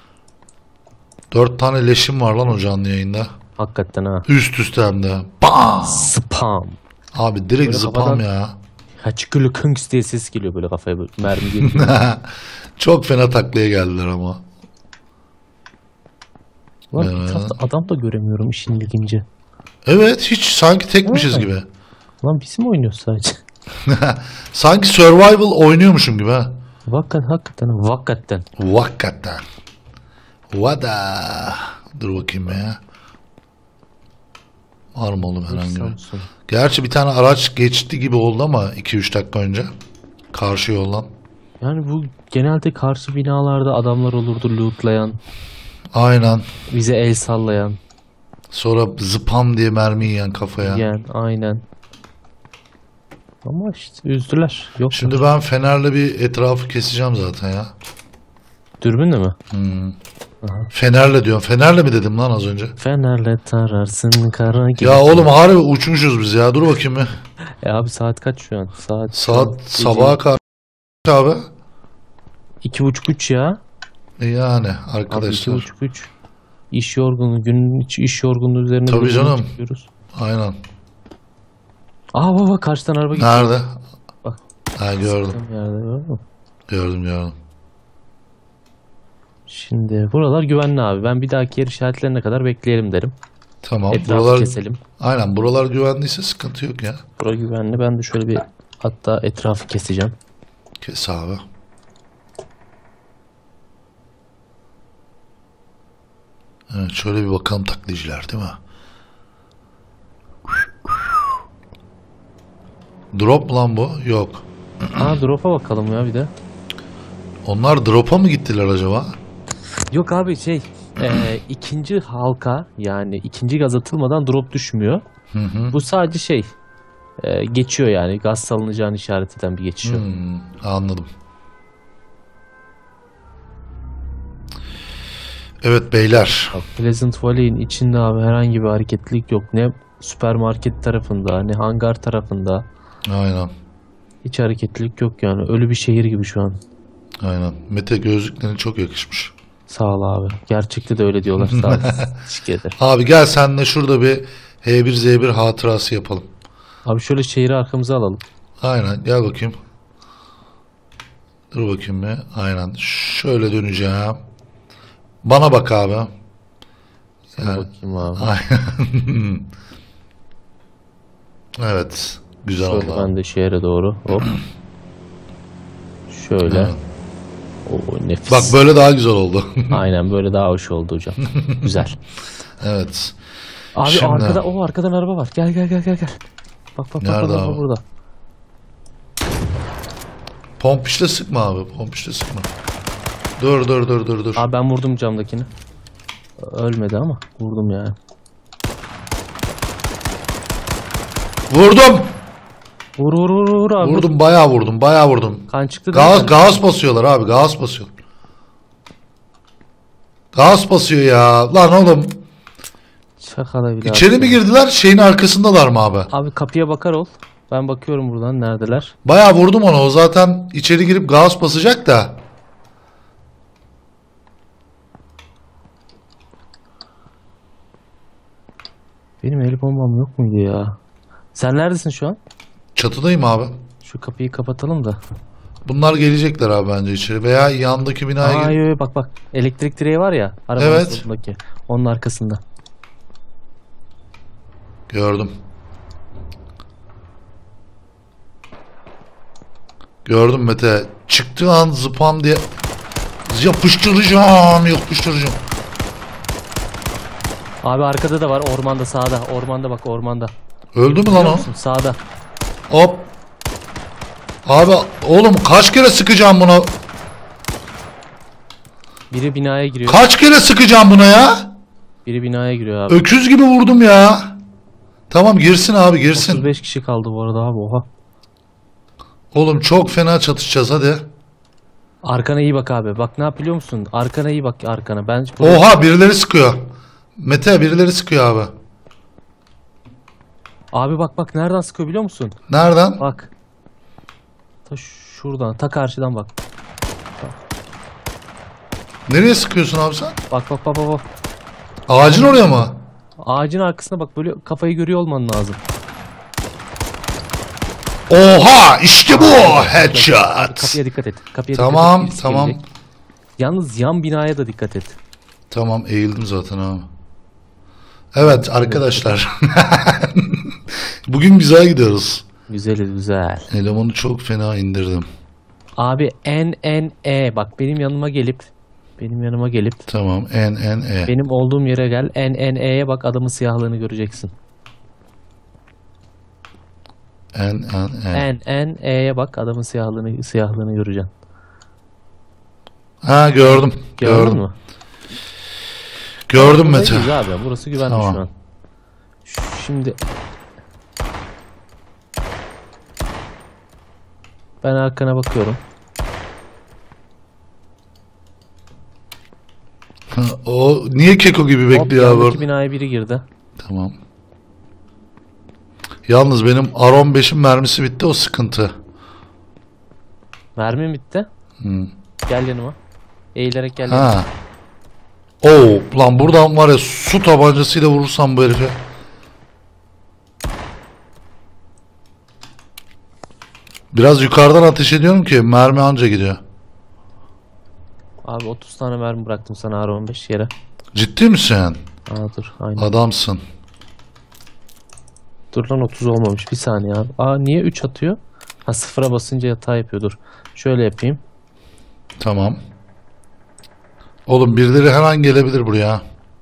[SPEAKER 1] Dört tane leşim var lan o canlı yayında.
[SPEAKER 2] Hakikaten ha.
[SPEAKER 1] Üst üste hem de. Bam!
[SPEAKER 2] Spam.
[SPEAKER 1] Abi direkt
[SPEAKER 2] Böyle
[SPEAKER 1] zıpam
[SPEAKER 2] kafadan-
[SPEAKER 1] ya.
[SPEAKER 2] Haçkülü künks diye ses geliyor böyle kafaya böyle mermi geliyor.
[SPEAKER 1] Çok fena taklaya geldiler ama.
[SPEAKER 2] Lan
[SPEAKER 1] Evet.
[SPEAKER 2] etrafta adam da göremiyorum işin ilginci.
[SPEAKER 1] Evet, hiç sanki tekmişiz
[SPEAKER 2] Evet.
[SPEAKER 1] gibi.
[SPEAKER 2] Lan biz mi oynuyoruz sadece?
[SPEAKER 1] Sanki survival oynuyormuşum gibi ha.
[SPEAKER 2] Hakikaten hakikaten hakikaten.
[SPEAKER 1] Hakikaten. Vada. Dur bakayım ya. Var mı oğlum herhangi bir?
[SPEAKER 2] Samsun.
[SPEAKER 1] Gerçi bir tane araç geçti gibi oldu ama iki üç dakika önce. Karşı yoldan.
[SPEAKER 2] Yani bu genelde karşı binalarda adamlar olurdu lootlayan,
[SPEAKER 1] Aynen.
[SPEAKER 2] bize el sallayan,
[SPEAKER 1] Sonra zıpam diye mermi yiyen kafaya.
[SPEAKER 2] yiyen aynen. Ama işte üzdüler. Yok
[SPEAKER 1] Şimdi ben fenerle bir etrafı keseceğim zaten ya.
[SPEAKER 2] dürbünle mi?
[SPEAKER 1] Hmm. Fenerle diyorum. Fenerle mi dedim lan az önce?
[SPEAKER 2] Fenerle tararsın kara gibi.
[SPEAKER 1] Ya oğlum harbi uçmuşuz biz ya. Dur bakayım bir.
[SPEAKER 2] E abi saat kaç şu an? Saat
[SPEAKER 1] Saat
[SPEAKER 2] gece
[SPEAKER 1] sabaha karşı abi.
[SPEAKER 2] iki buçuk üç ya.
[SPEAKER 1] E Yani
[SPEAKER 2] Abi iki
[SPEAKER 1] arkadaşlar.
[SPEAKER 2] buçuk üç. İş yorgunluğu, günün içi iş yorgunluğu üzerine
[SPEAKER 1] Tabii
[SPEAKER 2] bir
[SPEAKER 1] canım.
[SPEAKER 2] bunu tutuyoruz.
[SPEAKER 1] Aynen.
[SPEAKER 2] Aa baba karşıdan araba geçiyor.
[SPEAKER 1] Nerede?
[SPEAKER 2] Bak.
[SPEAKER 1] Ha gördüm.
[SPEAKER 2] Tam yerde, gördün mü?
[SPEAKER 1] Gördüm gördüm.
[SPEAKER 2] Şimdi buralar güvenli abi. Ben bir dahaki yer işaretlerine kadar bekleyelim derim.
[SPEAKER 1] Tamam.
[SPEAKER 2] Etrafı
[SPEAKER 1] Buralar
[SPEAKER 2] keselim.
[SPEAKER 1] aynen buralar güvenliyse sıkıntı yok ya.
[SPEAKER 2] Bura güvenli. Ben de şöyle bir hatta etrafı keseceğim.
[SPEAKER 1] Kes abi. Evet, şöyle bir bakalım taklitçiler değil mi? Drop mu lan bu? Yok.
[SPEAKER 2] Aa drop'a bakalım ya bir de.
[SPEAKER 1] Onlar drop'a mı gittiler acaba?
[SPEAKER 2] Yok abi şey e, ikinci halka yani ikinci gaz atılmadan drop düşmüyor.
[SPEAKER 1] Hı hı.
[SPEAKER 2] Bu sadece şey e, geçiyor yani gaz salınacağını işaret eden bir geçiyor.
[SPEAKER 1] Hmm, anladım. Evet beyler.
[SPEAKER 2] Bak, Pleasant Valley'in içinde abi herhangi bir hareketlilik yok. Ne süpermarket tarafında ne hangar tarafında.
[SPEAKER 1] Aynen.
[SPEAKER 2] Hiç hareketlilik yok yani. Ölü bir şehir gibi şu an.
[SPEAKER 1] Aynen. Mete gözlüklerin çok yakışmış.
[SPEAKER 2] Sağ ol abi. Gerçekte de öyle diyorlar. Sağ ol. Teşekkür ederim.
[SPEAKER 1] Abi gel senle şurada bir H bir Z bir hatırası yapalım.
[SPEAKER 2] Abi şöyle şehri arkamıza alalım.
[SPEAKER 1] Aynen gel bakayım. Dur bakayım bir. Aynen. Şöyle döneceğim. Bana bak abi.
[SPEAKER 2] Sana
[SPEAKER 1] Yani-
[SPEAKER 2] bakayım abi.
[SPEAKER 1] Aynen. Evet. Güzel
[SPEAKER 2] Şöyle
[SPEAKER 1] oldu.
[SPEAKER 2] ben de şehre doğru. Hop. Şöyle.
[SPEAKER 1] Evet.
[SPEAKER 2] Oo nefis.
[SPEAKER 1] Bak böyle daha güzel oldu.
[SPEAKER 2] Aynen böyle daha hoş oldu hocam. Güzel.
[SPEAKER 1] Evet.
[SPEAKER 2] Abi
[SPEAKER 1] Şimdi-
[SPEAKER 2] arkada o arkadan araba var. Gel gel gel gel gel. Bak bak bak,
[SPEAKER 1] Nerede
[SPEAKER 2] bak, bak
[SPEAKER 1] abi?
[SPEAKER 2] burada.
[SPEAKER 1] Pompişle sıkma abi. Pompişle sıkma. Dur dur dur dur dur.
[SPEAKER 2] Abi ben vurdum camdakini. Ölmedi ama vurdum yani.
[SPEAKER 1] Vurdum.
[SPEAKER 2] Vur vur vur vur abi.
[SPEAKER 1] Vurdum bayağı vurdum. Bayağı vurdum.
[SPEAKER 2] Kan çıktı değil
[SPEAKER 1] Gaz
[SPEAKER 2] mi?
[SPEAKER 1] gaz basıyorlar abi. Gaz basıyor. Gaz basıyor ya. Lan oğlum.
[SPEAKER 2] Şaka da bir daha.
[SPEAKER 1] İçeri mi girdiler? Şeyin arkasındalar mı abi?
[SPEAKER 2] Abi kapıya bakar ol. Ben bakıyorum buradan neredeler.
[SPEAKER 1] Bayağı vurdum onu. O zaten içeri girip gaz basacak da.
[SPEAKER 2] Benim el bombam yok muydu ya? Sen neredesin şu an?
[SPEAKER 1] Çatıdayım abi.
[SPEAKER 2] Şu kapıyı kapatalım da.
[SPEAKER 1] Bunlar gelecekler abi bence içeri. Veya yandaki binaya
[SPEAKER 2] Aa
[SPEAKER 1] gir.
[SPEAKER 2] yo, yo, bak bak. Elektrik direği var ya. Arabanın
[SPEAKER 1] Evet.
[SPEAKER 2] solundaki. Onun arkasında.
[SPEAKER 1] Gördüm. Gördüm Mete. Çıktığı an zıpam diye yapıştıracağım, yapıştıracağım.
[SPEAKER 2] Abi arkada da var ormanda sağda. Ormanda bak ormanda.
[SPEAKER 1] Öldü mü lan
[SPEAKER 2] Biliyor
[SPEAKER 1] o?
[SPEAKER 2] musun? Sağda.
[SPEAKER 1] Hop. Abi oğlum kaç kere sıkacağım buna?
[SPEAKER 2] Biri binaya giriyor.
[SPEAKER 1] Kaç kere sıkacağım buna ya?
[SPEAKER 2] Biri binaya giriyor abi.
[SPEAKER 1] Öküz gibi vurdum ya. Tamam girsin abi girsin.
[SPEAKER 2] otuz beş kişi kaldı bu arada abi oha.
[SPEAKER 1] Oğlum çok fena çatışacağız hadi.
[SPEAKER 2] Arkana iyi bak abi. Bak ne yapıyor musun? Arkana iyi bak arkana. Ben
[SPEAKER 1] Oha birileri sıkıyor. Mete birileri sıkıyor abi.
[SPEAKER 2] Abi bak bak nereden sıkıyor biliyor musun?
[SPEAKER 1] Nereden?
[SPEAKER 2] Bak. Ta şuradan, ta karşıdan bak.
[SPEAKER 1] Nereye sıkıyorsun abi sen?
[SPEAKER 2] Bak bak bak bak. bak.
[SPEAKER 1] Ağacın oraya mı?
[SPEAKER 2] Ağacın arkasına bak, böyle kafayı görüyor olman lazım.
[SPEAKER 1] Oha işte bu headshot.
[SPEAKER 2] Kapıya dikkat et. Kapıya
[SPEAKER 1] Tamam
[SPEAKER 2] dikkat et.
[SPEAKER 1] tamam.
[SPEAKER 2] Gelecek. Yalnız yan binaya da dikkat et.
[SPEAKER 1] Tamam eğildim zaten abi. Evet arkadaşlar. Bugün güzel gidiyoruz.
[SPEAKER 2] Güzel güzel.
[SPEAKER 1] Elemanı çok fena indirdim.
[SPEAKER 2] Abi N N E bak benim yanıma gelip benim yanıma gelip
[SPEAKER 1] Tamam N N E.
[SPEAKER 2] benim olduğum yere gel. N N E'ye bak, adamın siyahlığını göreceksin.
[SPEAKER 1] N N E.
[SPEAKER 2] N N E'ye bak, adamın siyahlığını siyahlığını göreceksin.
[SPEAKER 1] Ha gördüm.
[SPEAKER 2] Gördün
[SPEAKER 1] Gördüm.
[SPEAKER 2] mü?
[SPEAKER 1] Gördüm Mete.
[SPEAKER 2] Buradayız abi, burası güvenli
[SPEAKER 1] Tamam.
[SPEAKER 2] şu an. Ş- Şimdi ben arkana bakıyorum.
[SPEAKER 1] Ha, o niye keko gibi
[SPEAKER 2] Hop,
[SPEAKER 1] bekliyor abi?
[SPEAKER 2] yandaki
[SPEAKER 1] orada?
[SPEAKER 2] binaya biri girdi.
[SPEAKER 1] Tamam. Yalnız benim R on beşin mermisi bitti, o sıkıntı.
[SPEAKER 2] Mermi bitti.
[SPEAKER 1] Hmm.
[SPEAKER 2] Gel yanıma. Eğilerek gel yanıma.
[SPEAKER 1] Ha. Oo lan buradan var ya, su tabancasıyla vurursam bu herife. Biraz yukarıdan ateş ediyorum ki mermi anca gidiyor.
[SPEAKER 2] Abi otuz tane mermi bıraktım sana R on beş yere.
[SPEAKER 1] Ciddi misin?
[SPEAKER 2] Aa dur aynen.
[SPEAKER 1] Adamsın.
[SPEAKER 2] Dur lan, otuz olmamış, bir saniye abi. Aa niye üç atıyor? Ha, sıfıra basınca hata yapıyor, dur. Şöyle yapayım.
[SPEAKER 1] Tamam. Oğlum birileri her an gelebilir buraya.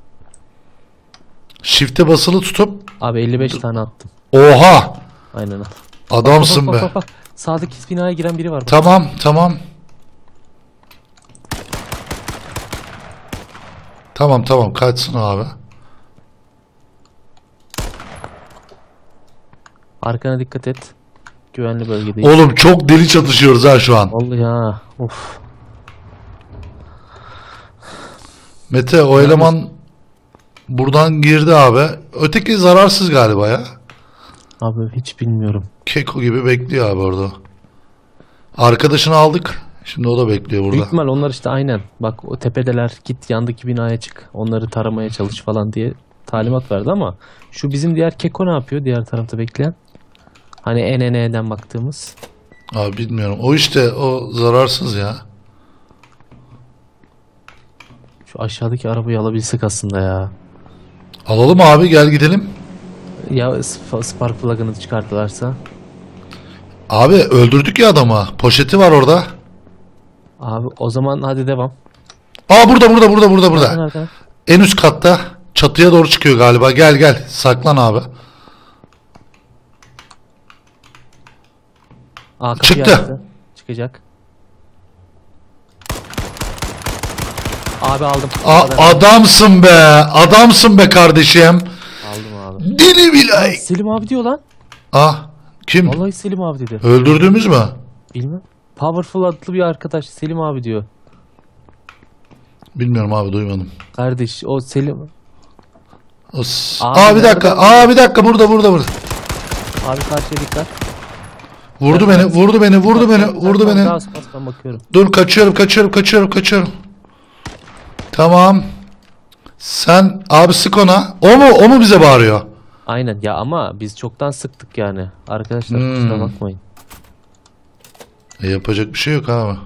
[SPEAKER 1] Shift'e basılı tutup.
[SPEAKER 2] Abi elli beş tane attım.
[SPEAKER 1] Oha!
[SPEAKER 2] Aynen abi.
[SPEAKER 1] Adamsın
[SPEAKER 2] Bak, bak,
[SPEAKER 1] be.
[SPEAKER 2] bak, bak. Sağdaki binaya giren biri var. Bak.
[SPEAKER 1] Tamam tamam. Tamam tamam kaçsın abi.
[SPEAKER 2] Arkana dikkat et. Güvenli bölgedeyiz.
[SPEAKER 1] Oğlum çok deli çatışıyoruz ha şu an.
[SPEAKER 2] Vallahi ha. Of.
[SPEAKER 1] Mete o eleman buradan girdi abi. Öteki zararsız galiba ya.
[SPEAKER 2] Abi hiç bilmiyorum.
[SPEAKER 1] Keko gibi bekliyor abi orada. Arkadaşını aldık. Şimdi o da bekliyor burada.
[SPEAKER 2] Büyük ihtimal onlar işte aynen. Bak o tepedeler, git yandaki binaya çık. Onları taramaya çalış falan diye talimat verdi ama şu bizim diğer Keko ne yapıyor, diğer tarafta bekleyen? Hani N N E'den baktığımız.
[SPEAKER 1] Abi bilmiyorum. O işte o zararsız ya.
[SPEAKER 2] Şu aşağıdaki arabayı alabilsek aslında ya.
[SPEAKER 1] Alalım abi, gel gidelim.
[SPEAKER 2] Ya sp- spark plug'ını çıkarttılarsa.
[SPEAKER 1] Abi öldürdük ya adamı. Poşeti var orada.
[SPEAKER 2] Abi o zaman hadi devam.
[SPEAKER 1] Aa burada burada burada burada burada.
[SPEAKER 2] Arkana, arkana.
[SPEAKER 1] En üst katta. Çatıya doğru çıkıyor galiba. Gel gel. Saklan abi.
[SPEAKER 2] Aa, kapıyı
[SPEAKER 1] Çıktı.
[SPEAKER 2] açtı. Çıkacak. Abi aldım.
[SPEAKER 1] A-
[SPEAKER 2] Kadar.
[SPEAKER 1] adamsın be. Adamsın be kardeşim.
[SPEAKER 2] Aldım abi.
[SPEAKER 1] Deli bilay.
[SPEAKER 2] Selim abi diyor lan.
[SPEAKER 1] Ah kim?
[SPEAKER 2] Vallahi Selim abi dedi.
[SPEAKER 1] Öldürdüğümüz mü?
[SPEAKER 2] Bilmem. Powerful adlı bir arkadaş Selim abi diyor.
[SPEAKER 1] Bilmiyorum abi, duymadım.
[SPEAKER 2] Kardeş o Selim.
[SPEAKER 1] O s-
[SPEAKER 2] Abi
[SPEAKER 1] Aa bir dakika.
[SPEAKER 2] nereden-
[SPEAKER 1] Aa bir dakika, burada burada burada.
[SPEAKER 2] Abi karşıya dikkat.
[SPEAKER 1] Vurdu beni, vurdu beni, vurdu beni, vurdu beni.
[SPEAKER 2] Daha bas, ben bakıyorum.
[SPEAKER 1] Dur kaçıyorum, kaçıyorum, kaçıyorum, kaçıyorum. Tamam. Sen abi sık ona. O mu o mu bize bağırıyor?
[SPEAKER 2] Aynen ya, ama biz çoktan sıktık yani. Arkadaşlar
[SPEAKER 1] Hmm.
[SPEAKER 2] kusura bakmayın.
[SPEAKER 1] E, yapacak bir şey yok abi.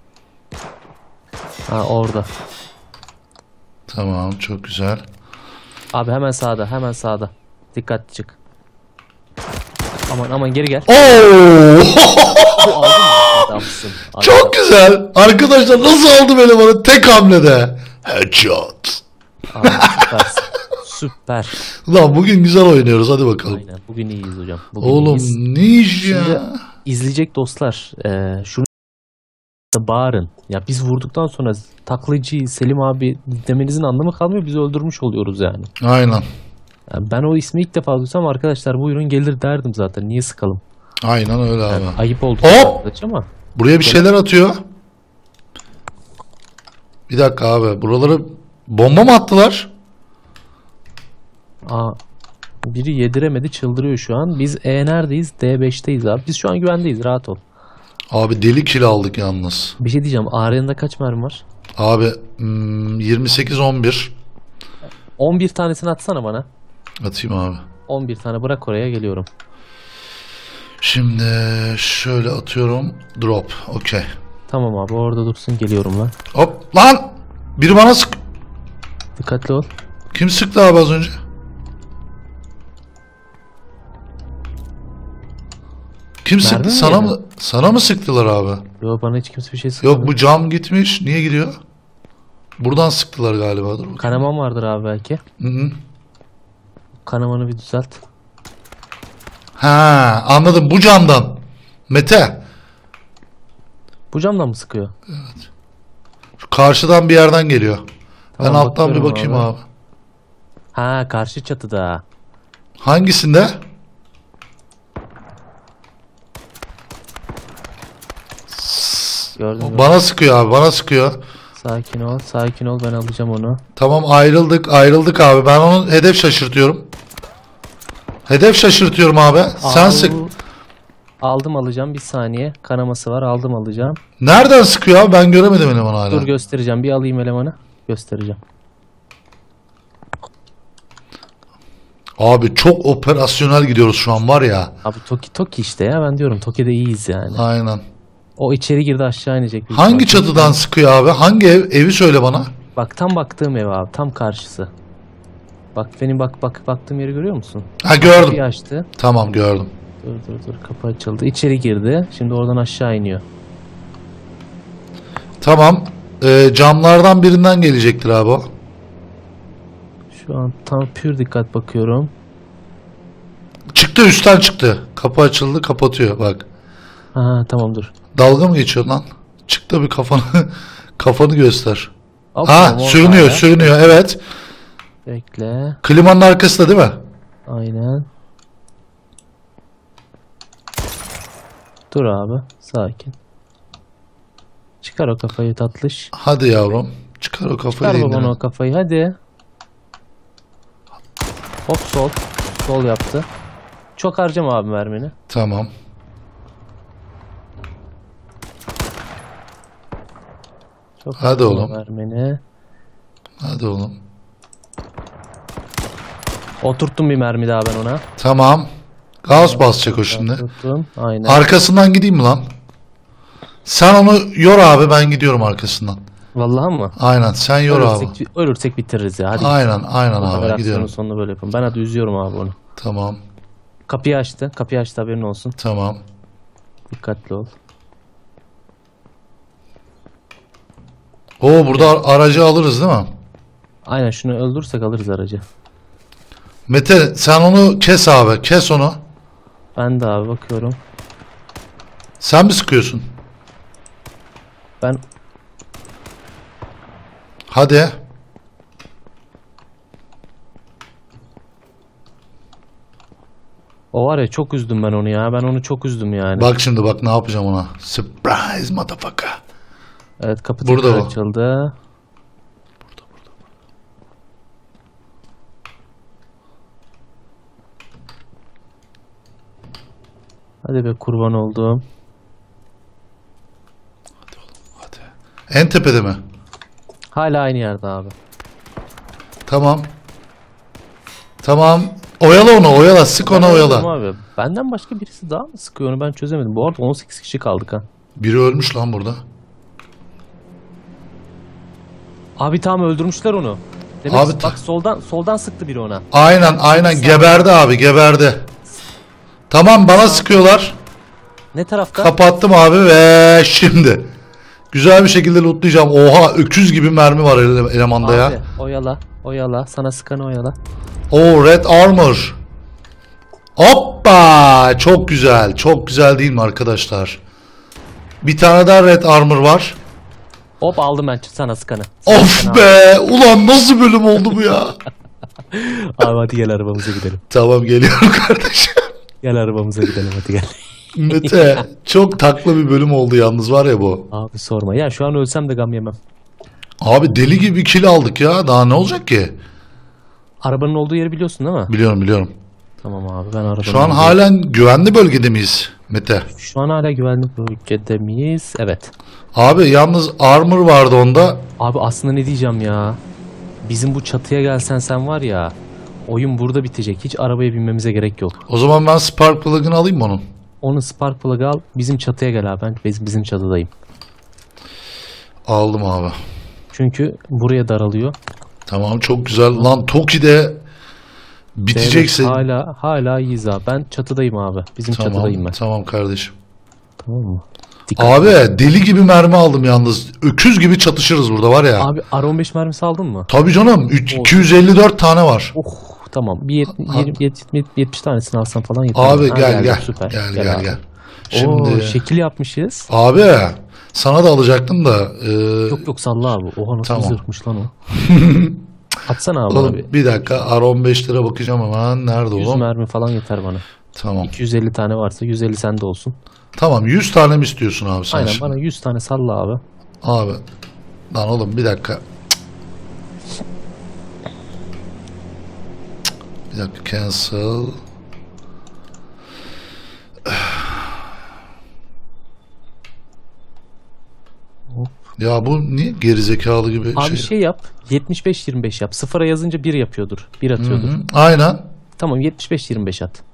[SPEAKER 2] Ha orada.
[SPEAKER 1] Tamam, çok güzel.
[SPEAKER 2] Abi hemen sağda, hemen sağda. Dikkatli çık. Aman aman geri gel.
[SPEAKER 1] Oo!
[SPEAKER 2] Bu aldın mı? Adamsın. Adam.
[SPEAKER 1] Çok güzel. Arkadaşlar nasıl aldım elemanı tek hamlede? Headshot.
[SPEAKER 2] Abi, süpersin. Süper.
[SPEAKER 1] Lan bugün güzel oynuyoruz, hadi bakalım.
[SPEAKER 2] Aynen. Bugün iyiyiz hocam. Bugün
[SPEAKER 1] Oğlum
[SPEAKER 2] iyiyiz.
[SPEAKER 1] ne iş ya?
[SPEAKER 2] Şimdi izleyecek dostlar, e, şunu da bağırın. Ya biz vurduktan sonra taklacı Selim abi demenizin anlamı kalmıyor. Biz öldürmüş oluyoruz yani.
[SPEAKER 1] Aynen.
[SPEAKER 2] Yani ben o ismi ilk defa duysam arkadaşlar buyurun gelir derdim zaten. Niye sıkalım?
[SPEAKER 1] Aynen öyle abi.
[SPEAKER 2] Yani ayıp oldu.
[SPEAKER 1] Hop!
[SPEAKER 2] Arkadaş ama.
[SPEAKER 1] Buraya bir şeyler atıyor. Bir dakika abi. Buraları bomba mı attılar?
[SPEAKER 2] Aa, biri yediremedi, çıldırıyor şu an. Biz E neredeyiz? D beşteyiz abi. Biz şu an güvendeyiz, rahat ol.
[SPEAKER 1] Abi deli kill aldık yalnız.
[SPEAKER 2] Bir şey diyeceğim. Arena'da kaç mermi var?
[SPEAKER 1] Abi hmm, yirmi sekiz on bir.
[SPEAKER 2] on bir tanesini atsana bana.
[SPEAKER 1] Atayım abi.
[SPEAKER 2] on bir tane bırak, oraya geliyorum.
[SPEAKER 1] Şimdi şöyle atıyorum. Drop. Okey.
[SPEAKER 2] Tamam abi, orada dursun, geliyorum ben.
[SPEAKER 1] Hop lan! Biri bana sık.
[SPEAKER 2] Dikkatli ol.
[SPEAKER 1] Kim sıktı abi az önce? Kim
[SPEAKER 2] Mermi
[SPEAKER 1] sıktı?
[SPEAKER 2] mi
[SPEAKER 1] Sana
[SPEAKER 2] yedin?
[SPEAKER 1] mı sana mı sıktılar abi?
[SPEAKER 2] Yok, bana hiç kimse bir şey sıkmadı.
[SPEAKER 1] Yok bu cam gitmiş. Niye gidiyor? Buradan sıktılar galiba. Dur bakayım.
[SPEAKER 2] Kanaman vardır abi belki.
[SPEAKER 1] Hı hı.
[SPEAKER 2] Kanamanı bir düzelt.
[SPEAKER 1] Ha, anladım, bu camdan. Mete.
[SPEAKER 2] Bu camdan mı sıkıyor?
[SPEAKER 1] Şu karşıdan bir yerden geliyor.
[SPEAKER 2] Tamam,
[SPEAKER 1] ben alttan bir
[SPEAKER 2] bakıyorum
[SPEAKER 1] bakayım
[SPEAKER 2] abi.
[SPEAKER 1] abi.
[SPEAKER 2] Ha, karşı çatıda.
[SPEAKER 1] Hangisinde?
[SPEAKER 2] Gördün mü?
[SPEAKER 1] Bana sıkıyor abi, bana sıkıyor.
[SPEAKER 2] Sakin ol, sakin ol, ben alacağım onu.
[SPEAKER 1] Tamam, ayrıldık, ayrıldık abi. Ben onu hedef şaşırtıyorum. Hedef şaşırtıyorum abi. Sen
[SPEAKER 2] Al-
[SPEAKER 1] sık.
[SPEAKER 2] Aldım, alacağım, bir saniye. Kanaması var, aldım, alacağım.
[SPEAKER 1] Nereden sıkıyor abi? Ben göremedim elemanı hala.
[SPEAKER 2] Dur, göstereceğim, bir alayım elemanı. Göstereceğim.
[SPEAKER 1] Abi çok operasyonel gidiyoruz şu an var ya.
[SPEAKER 2] Abi Toki Toki işte ya, ben diyorum Toki'de iyiyiz yani.
[SPEAKER 1] Aynen.
[SPEAKER 2] O içeri girdi, aşağı inecek. büyük
[SPEAKER 1] Hangi
[SPEAKER 2] ihtimalle.
[SPEAKER 1] çatıdan sıkıyor abi? Hangi ev? Evi söyle bana.
[SPEAKER 2] Bak, tam baktığım ev abi, tam karşısı. Bak benim bak bak baktığım yeri görüyor musun?
[SPEAKER 1] Ha, gördüm.
[SPEAKER 2] Bir açtı.
[SPEAKER 1] Tamam, gördüm.
[SPEAKER 2] Dur dur dur, kapı açıldı. İçeri girdi. Şimdi oradan aşağı iniyor.
[SPEAKER 1] Tamam. Ee, camlardan birinden gelecektir abi o.
[SPEAKER 2] Şu an tam pür dikkat bakıyorum.
[SPEAKER 1] Çıktı, üstten çıktı. Kapı açıldı, kapatıyor bak.
[SPEAKER 2] Ha, tamam, dur.
[SPEAKER 1] Dalga mı geçiyor lan? Çıktı, bir kafanı kafanı göster.
[SPEAKER 2] Hop,
[SPEAKER 1] Ha,
[SPEAKER 2] tamam,
[SPEAKER 1] sürünüyor,
[SPEAKER 2] orada.
[SPEAKER 1] sürünüyor, evet.
[SPEAKER 2] Bekle.
[SPEAKER 1] Klimanın arkasında değil mi?
[SPEAKER 2] Aynen. Dur abi, sakin. Çıkar o kafayı tatlış.
[SPEAKER 1] Hadi yavrum. Çıkar o kafayı.
[SPEAKER 2] Çıkar
[SPEAKER 1] da
[SPEAKER 2] babana
[SPEAKER 1] indir.
[SPEAKER 2] o kafayı, hadi. Hop, sol. Sol yaptı. Çok harcama abi mermini.
[SPEAKER 1] Tamam.
[SPEAKER 2] Çok
[SPEAKER 1] Hadi
[SPEAKER 2] harcama
[SPEAKER 1] oğlum.
[SPEAKER 2] mermini.
[SPEAKER 1] Hadi oğlum.
[SPEAKER 2] Oturttum bir mermi daha ben ona.
[SPEAKER 1] Tamam. Gaz basacak o şimdi.
[SPEAKER 2] Oturttum. Aynen.
[SPEAKER 1] Arkasından gideyim mi lan? Sen onu yor abi, ben gidiyorum arkasından.
[SPEAKER 2] Vallahi mı?
[SPEAKER 1] Aynen, sen yor abi.
[SPEAKER 2] Ölürsek, ölürsek bitiririz ya. Hadi.
[SPEAKER 1] Aynen, aynen abi,
[SPEAKER 2] Operasyonun
[SPEAKER 1] gidiyorum.
[SPEAKER 2] sonunda böyle yapalım. Ben hadi üzüyorum abi onu.
[SPEAKER 1] Tamam,
[SPEAKER 2] Kapıyı açtı. Kapıyı açtı, haberin olsun.
[SPEAKER 1] tamam.
[SPEAKER 2] Dikkatli ol.
[SPEAKER 1] Oo, burada ar- aracı alırız değil mi?
[SPEAKER 2] Aynen, şunu öldürsek alırız aracı.
[SPEAKER 1] Mete, sen onu kes abi, kes onu.
[SPEAKER 2] Ben de abi bakıyorum.
[SPEAKER 1] Sen mi sıkıyorsun?
[SPEAKER 2] Ben
[SPEAKER 1] Hadi.
[SPEAKER 2] o var ya, çok üzdüm ben onu ya. Ben onu çok üzdüm yani.
[SPEAKER 1] Bak şimdi, bak ne yapacağım ona. Surprise motherfucker.
[SPEAKER 2] Evet, kapı
[SPEAKER 1] Burada
[SPEAKER 2] tekrar
[SPEAKER 1] o.
[SPEAKER 2] açıldı. Hadi be kurban oldum.
[SPEAKER 1] Hadi. En tepede mi?
[SPEAKER 2] Hala aynı yerde abi.
[SPEAKER 1] Tamam. Tamam. Oyala onu, oyala. Sık ona,
[SPEAKER 2] Ben
[SPEAKER 1] oyala.
[SPEAKER 2] öldüm Abi. Benden başka birisi daha mı sıkıyor onu, ben çözemedim. Bu arada on sekiz kişi kaldık ha.
[SPEAKER 1] Biri ölmüş lan burada.
[SPEAKER 2] Abi tamam, öldürmüşler onu. Demek
[SPEAKER 1] Abi
[SPEAKER 2] ki
[SPEAKER 1] ta-
[SPEAKER 2] bak, soldan soldan sıktı biri ona.
[SPEAKER 1] Aynen, aynen. Geberdi abi, geberdi. Tamam, bana sıkıyorlar.
[SPEAKER 2] Ne tarafta?
[SPEAKER 1] Kapattım abi ve şimdi. Güzel bir şekilde lootlayacağım. Oha, öküz gibi mermi var ele- elemanda
[SPEAKER 2] Abi,
[SPEAKER 1] ya.
[SPEAKER 2] oyala, oyala. Sana sıkanı oyala.
[SPEAKER 1] Oo, red armor. Hoppa! Çok güzel. Çok güzel değil mi arkadaşlar? Bir tane daha red armor var.
[SPEAKER 2] Hop, aldım ben sana sıkanı. Sana
[SPEAKER 1] Of
[SPEAKER 2] sıkanı
[SPEAKER 1] be! Ulan nasıl bölüm oldu bu ya?
[SPEAKER 2] aldım. Abi hadi gel arabamıza gidelim.
[SPEAKER 1] Tamam, geliyorum kardeşim.
[SPEAKER 2] Gel arabamıza gidelim, hadi gel.
[SPEAKER 1] Mete, çok taklı bir bölüm oldu yalnız var ya bu.
[SPEAKER 2] Abi sorma. Ya şu an ölsem de gam yemem.
[SPEAKER 1] Abi deli gibi kill aldık ya. Daha ne olacak ki?
[SPEAKER 2] Arabanın olduğu yeri biliyorsun değil mi?
[SPEAKER 1] Biliyorum biliyorum.
[SPEAKER 2] Tamam abi ben arabanın
[SPEAKER 1] Şu an
[SPEAKER 2] olduğu-
[SPEAKER 1] halen güvenli bölgede miyiz Mete?
[SPEAKER 2] Şu an hala güvenlik bölgede miyiz? Evet.
[SPEAKER 1] Abi yalnız armor vardı onda.
[SPEAKER 2] Abi aslında ne diyeceğim ya? Bizim bu çatıya gelsen sen var ya, oyun burada bitecek. Hiç arabaya binmemize gerek yok.
[SPEAKER 1] O zaman ben spark plug'ını alayım mı onun?
[SPEAKER 2] Onu spark plug'ı al. Bizim çatıya gel abi. Ben biz- bizim çatıdayım.
[SPEAKER 1] Aldım abi.
[SPEAKER 2] Çünkü buraya daralıyor.
[SPEAKER 1] Tamam çok güzel. Lan Toki'de bitecekse.
[SPEAKER 2] Evet, hala hala iyiyiz abi. Ben çatıdayım abi. Bizim çatıdayım
[SPEAKER 1] Tamam,
[SPEAKER 2] ben.
[SPEAKER 1] tamam kardeşim.
[SPEAKER 2] Tamam mı? Dikkat
[SPEAKER 1] Abi
[SPEAKER 2] et.
[SPEAKER 1] deli gibi mermi aldım yalnız. Öküz gibi çatışırız burada var ya.
[SPEAKER 2] Abi R on beş mermisi aldın mı?
[SPEAKER 1] Tabii canım. üç- iki yüz elli dört tane var.
[SPEAKER 2] Oh tamam. Bir yet-
[SPEAKER 1] Ha.
[SPEAKER 2] yirmi- yetmiş yetmiş tanesini alsam falan yeter.
[SPEAKER 1] Abi
[SPEAKER 2] Ha,
[SPEAKER 1] gel
[SPEAKER 2] geldi,
[SPEAKER 1] gel.
[SPEAKER 2] Süper.
[SPEAKER 1] Gel gel
[SPEAKER 2] abi.
[SPEAKER 1] gel.
[SPEAKER 2] Oo,
[SPEAKER 1] Şimdi
[SPEAKER 2] şekil yapmışız.
[SPEAKER 1] abi sana da alacaktım da e,
[SPEAKER 2] Yok yok salla abi. Oha nasıl
[SPEAKER 1] Tamam.
[SPEAKER 2] bir zırhmış lan o. Atsana abi
[SPEAKER 1] oğlum,
[SPEAKER 2] abi.
[SPEAKER 1] bir dakika R on beşlere bakacağım hemen. Nerede
[SPEAKER 2] yüz
[SPEAKER 1] oğlum?
[SPEAKER 2] mermi falan yeter bana.
[SPEAKER 1] Tamam.
[SPEAKER 2] iki yüz elli tane varsa yüz elli sende olsun.
[SPEAKER 1] Tamam yüz tane mi istiyorsun abi sen
[SPEAKER 2] Aynen
[SPEAKER 1] şimdi?
[SPEAKER 2] bana yüz tane salla abi.
[SPEAKER 1] Abi. Lan oğlum bir dakika. Bir dakika cancel. Ya bu niye gerizekalı gibi
[SPEAKER 2] Abi
[SPEAKER 1] şey?
[SPEAKER 2] şey yap. yetmiş beş yirmi beş yap. Sıfıra yazınca bir yapıyordur. bir atıyordur.
[SPEAKER 1] Hı, aynen.
[SPEAKER 2] Tamam yetmiş beş yirmi beş at.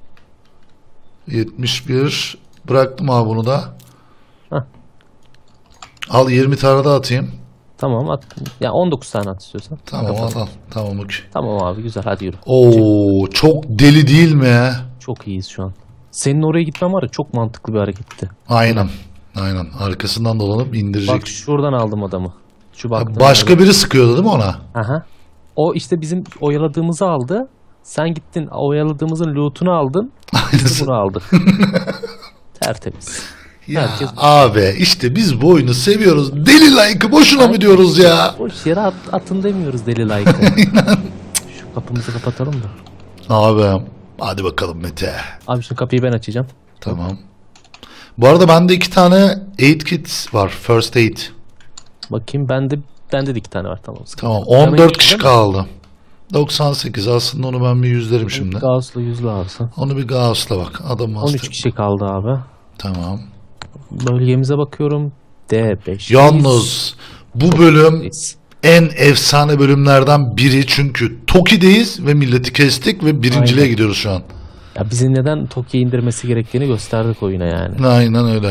[SPEAKER 1] yetmiş bir. Bıraktım abi bunu da.
[SPEAKER 2] Heh.
[SPEAKER 1] Al yirmi tane daha atayım.
[SPEAKER 2] Tamam at. Ya on dokuz tane at istiyorsan.
[SPEAKER 1] Tamam
[SPEAKER 2] Kapat.
[SPEAKER 1] al al. Tamam okey.
[SPEAKER 2] Tamam abi güzel hadi yürü.
[SPEAKER 1] Oo çok deli değil mi?
[SPEAKER 2] Çok iyiyiz şu an. Senin oraya gitmen var ya çok mantıklı bir hareketti.
[SPEAKER 1] Aynen. Aynen. Arkasından dolanıp indirecek.
[SPEAKER 2] Bak şuradan aldım adamı. Şu
[SPEAKER 1] Ha,
[SPEAKER 2] baktığım
[SPEAKER 1] başka
[SPEAKER 2] yerden.
[SPEAKER 1] biri sıkıyordu değil mi ona?
[SPEAKER 2] Aha. O işte bizim oyaladığımızı aldı. Sen gittin oyaladığımızın loot'unu aldın. Biz
[SPEAKER 1] Aynısı.
[SPEAKER 2] de bunu aldık. Tertemiz.
[SPEAKER 1] Ya
[SPEAKER 2] Herkes-
[SPEAKER 1] abi işte biz bu oyunu seviyoruz. Deli like'ı boşuna mı diyoruz ya?
[SPEAKER 2] Boş yere at, atın demiyoruz deli like'ı. Şu kapımızı kapatalım da.
[SPEAKER 1] Abi hadi bakalım Mete.
[SPEAKER 2] Abi şimdi kapıyı ben açacağım.
[SPEAKER 1] Tamam. Bu arada bende iki tane aid kit var. First aid.
[SPEAKER 2] Bakayım bende bende de iki tane var tamam. sıkıntı
[SPEAKER 1] Tamam
[SPEAKER 2] yok.
[SPEAKER 1] on
[SPEAKER 2] Canın
[SPEAKER 1] dört
[SPEAKER 2] yok
[SPEAKER 1] kişi
[SPEAKER 2] değil mi?
[SPEAKER 1] kaldı. doksan sekiz aslında onu ben bir yüzlerim şimdi.
[SPEAKER 2] Gauss'la yüzle alsın.
[SPEAKER 1] Onu bir Gauss'la bak. Adam
[SPEAKER 2] on
[SPEAKER 1] master.
[SPEAKER 2] üç kişi kaldı abi.
[SPEAKER 1] Tamam.
[SPEAKER 2] Bölgemize bakıyorum. D beş.
[SPEAKER 1] Yalnız bu bölüm en efsane bölümlerden biri çünkü Toki'deyiz ve milleti kestik ve birinciliğe
[SPEAKER 2] Aynen.
[SPEAKER 1] gidiyoruz şu an.
[SPEAKER 2] Ya bizi neden Tokyo'ya indirmesi gerektiğini gösterdik oyuna yani.
[SPEAKER 1] Aynen öyle.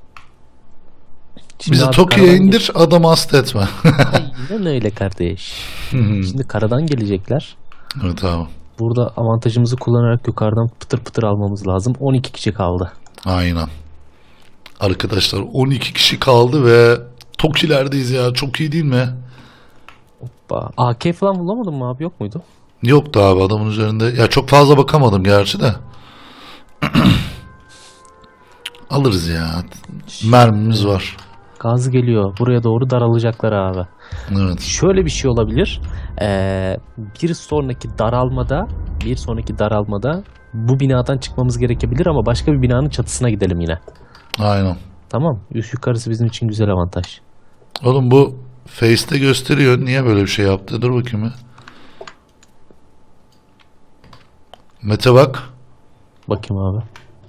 [SPEAKER 2] Şimdi
[SPEAKER 1] Bizi
[SPEAKER 2] abi
[SPEAKER 1] Tokyo'ya
[SPEAKER 2] karadan
[SPEAKER 1] indir, adamı hasta etme.
[SPEAKER 2] Aynen öyle kardeş. Şimdi karadan gelecekler.
[SPEAKER 1] Evet abi.
[SPEAKER 2] Burada avantajımızı kullanarak yukarıdan pıtır pıtır almamız lazım. on iki kişi kaldı.
[SPEAKER 1] Aynen. Arkadaşlar on iki kişi kaldı ve Toki'lerdeyiz ya. Çok iyi değil mi?
[SPEAKER 2] Hoppa. A K falan bulamadın mı abi? Yok muydu?
[SPEAKER 1] Yoktu abi adamın üzerinde. Ya çok fazla bakamadım gerçi de. Alırız ya. Mermimiz var.
[SPEAKER 2] Gaz geliyor. Buraya doğru daralacaklar abi.
[SPEAKER 1] Evet.
[SPEAKER 2] Şöyle bir şey olabilir. Ee, bir sonraki daralmada bir sonraki daralmada bu binadan çıkmamız gerekebilir ama başka bir binanın çatısına gidelim yine.
[SPEAKER 1] Aynen.
[SPEAKER 2] Tamam. Üst yukarısı bizim için güzel avantaj.
[SPEAKER 1] Oğlum bu Face'te gösteriyor. Niye böyle bir şey yaptı? Dur bakayım bir. Mete bak.
[SPEAKER 2] Bakayım abi.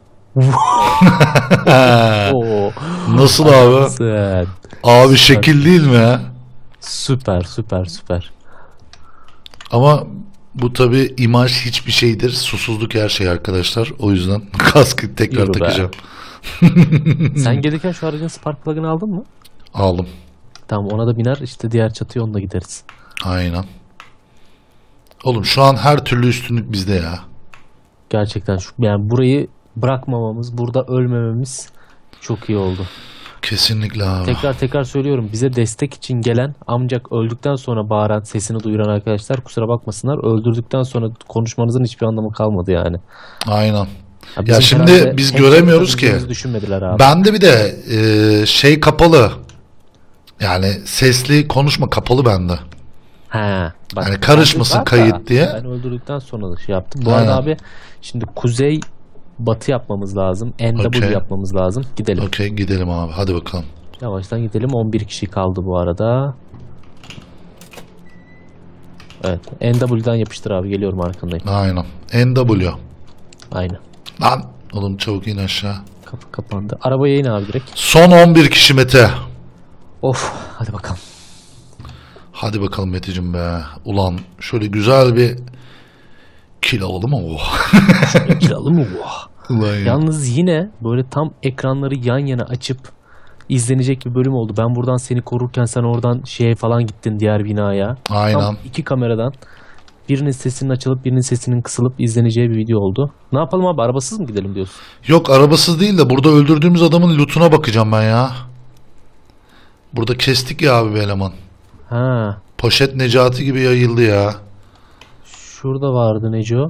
[SPEAKER 2] Oo.
[SPEAKER 1] Nasıl abi?
[SPEAKER 2] Güzel.
[SPEAKER 1] Abi şekil değil mi ha?
[SPEAKER 2] Süper süper süper.
[SPEAKER 1] Ama bu tabi imaj hiçbir şeydir. Susuzluk her şey arkadaşlar. O yüzden kaskı tekrar
[SPEAKER 2] Yürü be.
[SPEAKER 1] takacağım.
[SPEAKER 2] Sen gelirken şu aracın spark plug'ını aldın mı?
[SPEAKER 1] Aldım.
[SPEAKER 2] Tamam ona da biner işte diğer çatıya onunla gideriz.
[SPEAKER 1] Aynen. Oğlum şu an her türlü üstünlük bizde ya.
[SPEAKER 2] Gerçekten şu yani burayı bırakmamamız, burada ölmememiz çok iyi oldu.
[SPEAKER 1] Kesinlikle abi.
[SPEAKER 2] Tekrar tekrar söylüyorum bize destek için gelen ancak öldükten sonra bağıran sesini duyuran arkadaşlar kusura bakmasınlar. Öldürdükten sonra konuşmanızın hiçbir anlamı kalmadı yani.
[SPEAKER 1] Aynen.
[SPEAKER 2] Ya bizim
[SPEAKER 1] şimdi
[SPEAKER 2] herhalde
[SPEAKER 1] biz
[SPEAKER 2] en
[SPEAKER 1] göremiyoruz
[SPEAKER 2] çok
[SPEAKER 1] ki.
[SPEAKER 2] öldürdüğümüzü düşünmediler abi.
[SPEAKER 1] Bende bir de e, şey kapalı. Yani sesli konuşma kapalı bende.
[SPEAKER 2] He, bak,
[SPEAKER 1] Yani karışmasın
[SPEAKER 2] var da
[SPEAKER 1] kayıt diye.
[SPEAKER 2] Ben öldürdükten sonra da şey yaptım. Bu
[SPEAKER 1] Aynen.
[SPEAKER 2] arada abi şimdi kuzey batı yapmamız lazım. N W
[SPEAKER 1] Okey.
[SPEAKER 2] yapmamız lazım. Gidelim.
[SPEAKER 1] Okey gidelim abi hadi bakalım.
[SPEAKER 2] Yavaştan gidelim. on bir kişi kaldı bu arada. Evet. N W'dan yapıştır abi. Geliyorum arkandayım.
[SPEAKER 1] Aynen. N W.
[SPEAKER 2] Aynen.
[SPEAKER 1] Lan oğlum çabuk in aşağı.
[SPEAKER 2] Kapı kapandı. Arabaya in abi direkt.
[SPEAKER 1] Son on bir kişi Mete.
[SPEAKER 2] Of. Hadi bakalım.
[SPEAKER 1] Hadi bakalım Meteciğim be. Ulan şöyle güzel bir kill alalım mı? Oh.
[SPEAKER 2] Kiralı mı bu?
[SPEAKER 1] Ulan ya.
[SPEAKER 2] Yalnız yine böyle tam ekranları yan yana açıp izlenecek bir bölüm oldu. Ben buradan seni korurken sen oradan şeye falan gittin, diğer binaya.
[SPEAKER 1] Aynen.
[SPEAKER 2] Tam iki kameradan birinin sesinin açılıp birinin sesinin kısılıp izleneceği bir video oldu. Ne yapalım abi, arabasız mı gidelim diyorsun?
[SPEAKER 1] Yok arabasız değil de burada öldürdüğümüz adamın lootuna bakacağım ben ya. Burada kestik ya abi bir eleman.
[SPEAKER 2] Ha,
[SPEAKER 1] Poşet Necati gibi yayıldı ya.
[SPEAKER 2] şurada vardı Neco.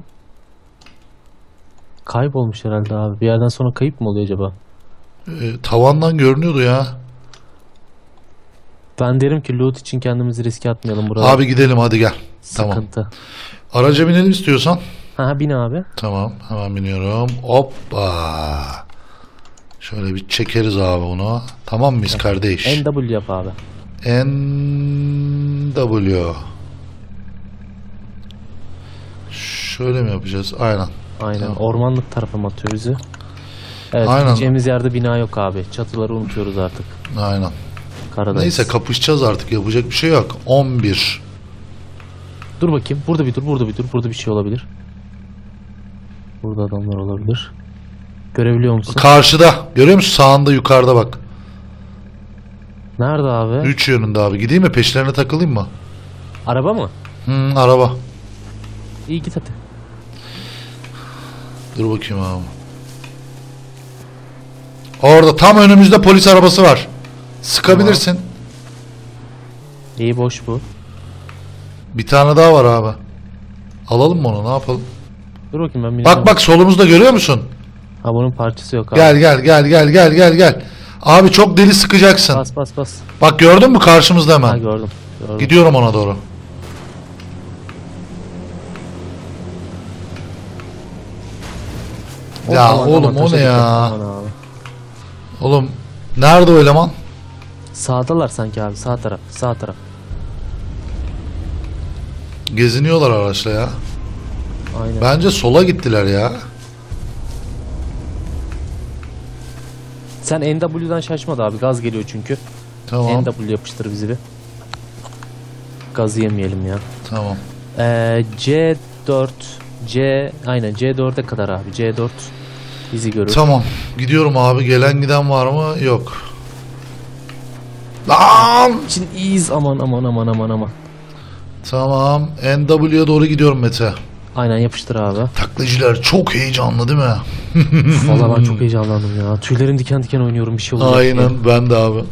[SPEAKER 2] Kaybolmuş herhalde abi. Bir yerden sonra kayıp mı oluyor acaba?
[SPEAKER 1] Ee, tavandan görünüyordu ya.
[SPEAKER 2] Ben derim ki loot için kendimizi riske atmayalım burada.
[SPEAKER 1] Abi gidelim hadi gel. Tamam.
[SPEAKER 2] Sıkıntı.
[SPEAKER 1] Araca binelim istiyorsan.
[SPEAKER 2] Ha, bin abi.
[SPEAKER 1] Tamam hemen biniyorum. Hoppa. Şöyle bir çekeriz abi bunu. Tamam mıyız kardeş?
[SPEAKER 2] N W yap abi.
[SPEAKER 1] N W. Şöyle mi yapacağız? Aynen.
[SPEAKER 2] Aynen.
[SPEAKER 1] Tamam.
[SPEAKER 2] Ormanlık tarafa mı atıyor bizi? Evet.
[SPEAKER 1] Aynen.
[SPEAKER 2] Gideceğimiz yerde bina yok abi. Çatıları unutuyoruz artık.
[SPEAKER 1] Aynen.
[SPEAKER 2] Karadayız.
[SPEAKER 1] Neyse kapışacağız artık. Yapacak bir şey yok. on bir.
[SPEAKER 2] Dur bakayım. Burada bir dur. Burada bir dur. Burada bir şey olabilir. Burada adamlar olabilir. Görebiliyor musun?
[SPEAKER 1] Karşıda. Görüyor musun? Sağında yukarıda bak.
[SPEAKER 2] Nerede abi?
[SPEAKER 1] üç yönünde abi. Gideyim mi? Peşlerine takılayım mı?
[SPEAKER 2] Araba mı?
[SPEAKER 1] Hı, araba.
[SPEAKER 2] İyi git hadi.
[SPEAKER 1] Dur bakayım abi. Orada tam önümüzde polis arabası var. Sıkabilirsin.
[SPEAKER 2] İyi, boş bu.
[SPEAKER 1] Bir tane daha var abi. Alalım mı onu? Ne yapalım?
[SPEAKER 2] Dur bakayım ben.
[SPEAKER 1] Bak bak solumuzda görüyor musun?
[SPEAKER 2] Ha, bunun parçası yok abi.
[SPEAKER 1] Gel gel gel gel gel gel gel. Abi çok deli sıkacaksın.
[SPEAKER 2] Bas bas bas.
[SPEAKER 1] Bak gördün mü karşımızda hemen.
[SPEAKER 2] Ha, gördüm. gördüm.
[SPEAKER 1] Gidiyorum ona doğru.
[SPEAKER 2] Oh,
[SPEAKER 1] Ya
[SPEAKER 2] aman,
[SPEAKER 1] oğlum
[SPEAKER 2] aman,
[SPEAKER 1] o
[SPEAKER 2] taşa
[SPEAKER 1] ne
[SPEAKER 2] dikkat,
[SPEAKER 1] ya?
[SPEAKER 2] aman abi.
[SPEAKER 1] Oğlum nerede o eleman?
[SPEAKER 2] Sağdalar sanki abi, sağ taraf, sağ taraf.
[SPEAKER 1] Geziniyorlar araçla ya.
[SPEAKER 2] Aynen.
[SPEAKER 1] Bence sola gittiler ya.
[SPEAKER 2] Sen N W'dan şaşmadı abi, gaz geliyor çünkü.
[SPEAKER 1] Tamam.
[SPEAKER 2] N W yapıştır bizi bir. Gazı yemeyelim ya.
[SPEAKER 1] Tamam.
[SPEAKER 2] Ee, C dört C aynen C dörde kadar abi. C dört bizi görür.
[SPEAKER 1] Tamam. Gidiyorum abi. Gelen giden var mı? Yok. Lan!
[SPEAKER 2] için iyiyiz, aman aman aman aman aman.
[SPEAKER 1] Tamam. N W'ye doğru gidiyorum Mete.
[SPEAKER 2] Aynen, yapıştır abi.
[SPEAKER 1] Taklacılar çok heyecanlı değil mi?
[SPEAKER 2] Vallahi ben çok heyecanlandım ya. Tüylerim diken diken oynuyorum, bir şey olacak diye.
[SPEAKER 1] Aynen ben de abi.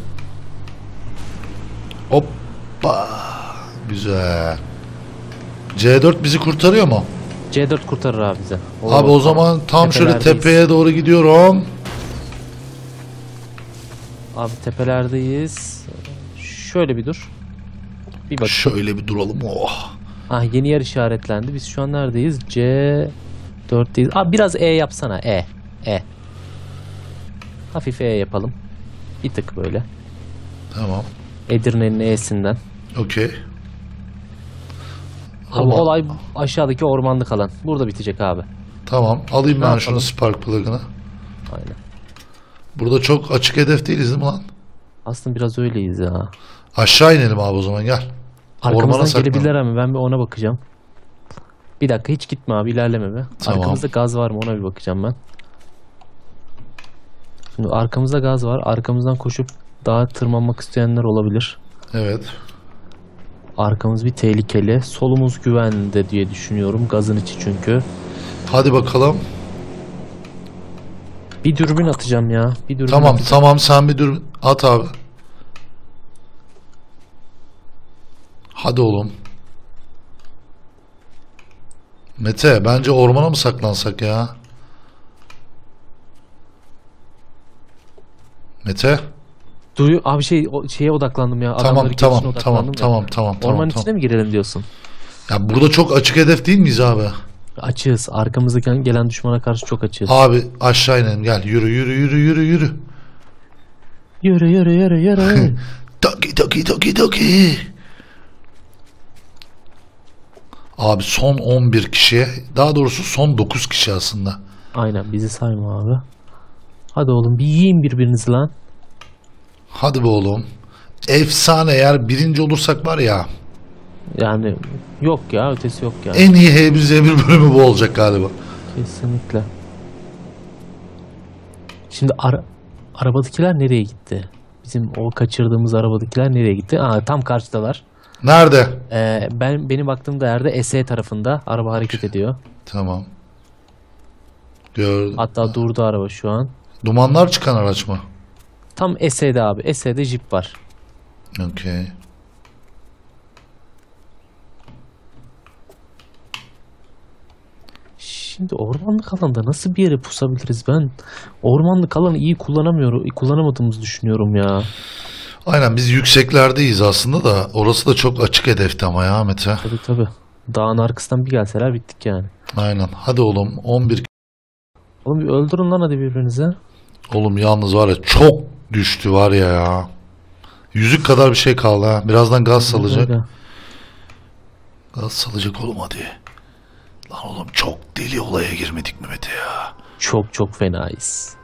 [SPEAKER 1] Hoppa. Güzel. C dört bizi kurtarıyor mu?
[SPEAKER 2] C dört kurtarır abi bize. Oo,
[SPEAKER 1] Abi o zaman tam şöyle
[SPEAKER 2] tepelerdeyiz.
[SPEAKER 1] tepeye doğru gidiyorum.
[SPEAKER 2] Abi tepelerdeyiz. Şöyle bir dur. Bir bak.
[SPEAKER 1] Şöyle bir duralım. Oh.
[SPEAKER 2] Ah, yeni yer işaretlendi. Biz şu an neredeyiz? C dörtteyiz. Abi biraz E yapsana. E. E. Hafif E yapalım. Bir tık böyle.
[SPEAKER 1] Tamam.
[SPEAKER 2] Edirne'nin E'sinden.
[SPEAKER 1] Okey.
[SPEAKER 2] Abi
[SPEAKER 1] Ama-
[SPEAKER 2] olay aşağıdaki ormanlık alan. Burada bitecek abi.
[SPEAKER 1] Tamam. Alayım
[SPEAKER 2] Ne
[SPEAKER 1] ben
[SPEAKER 2] yapalım?
[SPEAKER 1] şunu spark plug'ını.
[SPEAKER 2] Aynen.
[SPEAKER 1] Burada çok açık hedef değiliz değil mi lan?
[SPEAKER 2] Aslında biraz öyleyiz ya.
[SPEAKER 1] Aşağı inelim abi o zaman gel. Ormana
[SPEAKER 2] Arkamızdan
[SPEAKER 1] saklan.
[SPEAKER 2] gelebilirler mi? Ben bir ona bakacağım. Bir dakika, hiç gitme abi, ilerleme be.
[SPEAKER 1] Tamam.
[SPEAKER 2] Arkamızda gaz var mı, ona bir bakacağım ben. Şimdi arkamızda gaz var. Arkamızdan koşup dağa tırmanmak isteyenler olabilir.
[SPEAKER 1] Evet.
[SPEAKER 2] Arkamız bir tehlikeli. Solumuz güvende diye düşünüyorum. Gazın içi çünkü.
[SPEAKER 1] Hadi bakalım.
[SPEAKER 2] Bir dürbün atacağım ya. Bir dürbün
[SPEAKER 1] Tamam
[SPEAKER 2] atacağım.
[SPEAKER 1] tamam sen bir dur. At abi. Hadi oğlum. Mete bence ormana mı saklansak ya? Mete.
[SPEAKER 2] Duyu abi, şey o, şeye odaklandım ya.
[SPEAKER 1] Tamam
[SPEAKER 2] Adamları
[SPEAKER 1] tamam
[SPEAKER 2] gelişine
[SPEAKER 1] tamam
[SPEAKER 2] odaklandım ya.
[SPEAKER 1] tamam tamam tamam.
[SPEAKER 2] Ormanın
[SPEAKER 1] tamam.
[SPEAKER 2] içine mi girelim diyorsun?
[SPEAKER 1] Ya burada çok açık hedef değil miyiz abi?
[SPEAKER 2] Açığız. Arkamızdaki gelen düşmana karşı çok açığız.
[SPEAKER 1] Abi aşağı inelim gel. Yürü yürü yürü yürü yürü.
[SPEAKER 2] Yürü yürü yürü yürü.
[SPEAKER 1] Toki toki toki toki. Abi son on bir kişi, daha doğrusu son dokuz kişi aslında.
[SPEAKER 2] Aynen, bizi sayma abi. Hadi oğlum bir yiyin birbirinizi lan.
[SPEAKER 1] Hadi be oğlum. Efsane, eğer birinci olursak var ya.
[SPEAKER 2] Yani yok ya, ötesi yok yani.
[SPEAKER 1] En iyi H bir Z bir bölümü bu olacak galiba.
[SPEAKER 2] Kesinlikle. Şimdi ara arabadakiler nereye gitti? Bizim o kaçırdığımız arabadakiler nereye gitti? Aa, tam karşıdalar.
[SPEAKER 1] Nerede?
[SPEAKER 2] Ee, ben benim baktığımda yerde S E tarafında araba hareket ediyor.
[SPEAKER 1] Tamam. Gördüm.
[SPEAKER 2] Hatta durdu araba şu an.
[SPEAKER 1] Dumanlar çıkan araç mı?
[SPEAKER 2] Tam S E'de abi. S E'de Jeep var.
[SPEAKER 1] Okey.
[SPEAKER 2] Şimdi ormanlık alanda nasıl bir yere pusabiliriz? Ben ormanlık alanı iyi kullanamıyorum, kullanamadığımızı düşünüyorum ya.
[SPEAKER 1] Aynen, biz yükseklerdeyiz aslında da orası da çok açık hedefti ama ya Mete.
[SPEAKER 2] Tabii tabii. Dağın arkasından bir gelseler bittik yani.
[SPEAKER 1] Aynen. Hadi oğlum on bir.
[SPEAKER 2] Oğlum bir öldürün lan hadi birbirinize.
[SPEAKER 1] Oğlum yalnız var ya, çok düştü var ya ya. Yüzük kadar bir şey kaldı ha. Birazdan gaz salacak.
[SPEAKER 2] Öyle.
[SPEAKER 1] Gaz salacak oğlum hadi. Lan oğlum çok deli olaya girmedik mi Mete ya?
[SPEAKER 2] Çok çok fenayız.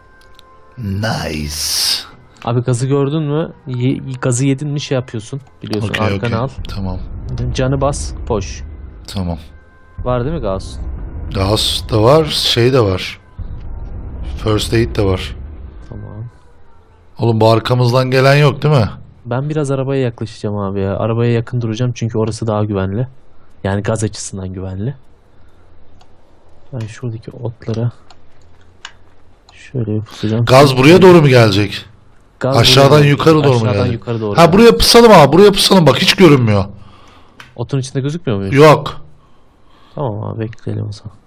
[SPEAKER 1] Nice.
[SPEAKER 2] Abi gazı gördün mü? Ye, gazı yedin mi şey yapıyorsun. Biliyorsun,
[SPEAKER 1] Okey,
[SPEAKER 2] arkana
[SPEAKER 1] okey.
[SPEAKER 2] al.
[SPEAKER 1] Tamam.
[SPEAKER 2] Canı bas, koş.
[SPEAKER 1] Tamam.
[SPEAKER 2] Var değil mi gaz?
[SPEAKER 1] Gaz da var, şey de var. First aid de var.
[SPEAKER 2] Tamam.
[SPEAKER 1] Oğlum bu arkamızdan gelen yok değil mi?
[SPEAKER 2] Ben biraz arabaya yaklaşacağım abi ya. Arabaya yakın duracağım çünkü orası daha güvenli. Yani gaz açısından güvenli. Ben şuradaki otlara şöyle bir pusacağım.
[SPEAKER 1] Gaz buraya doğru mu gelecek?
[SPEAKER 2] Gaz
[SPEAKER 1] Aşağıdan
[SPEAKER 2] buraya-
[SPEAKER 1] yukarı doğru mu
[SPEAKER 2] Aşağıdan
[SPEAKER 1] gelecek?
[SPEAKER 2] yukarı doğru.
[SPEAKER 1] Ha
[SPEAKER 2] yani.
[SPEAKER 1] buraya pusalım abi, buraya pusalım bak, hiç görünmüyor.
[SPEAKER 2] Otun içinde gözükmüyor muyum?
[SPEAKER 1] Yok.
[SPEAKER 2] Tamam abi, bekleyelim o zaman.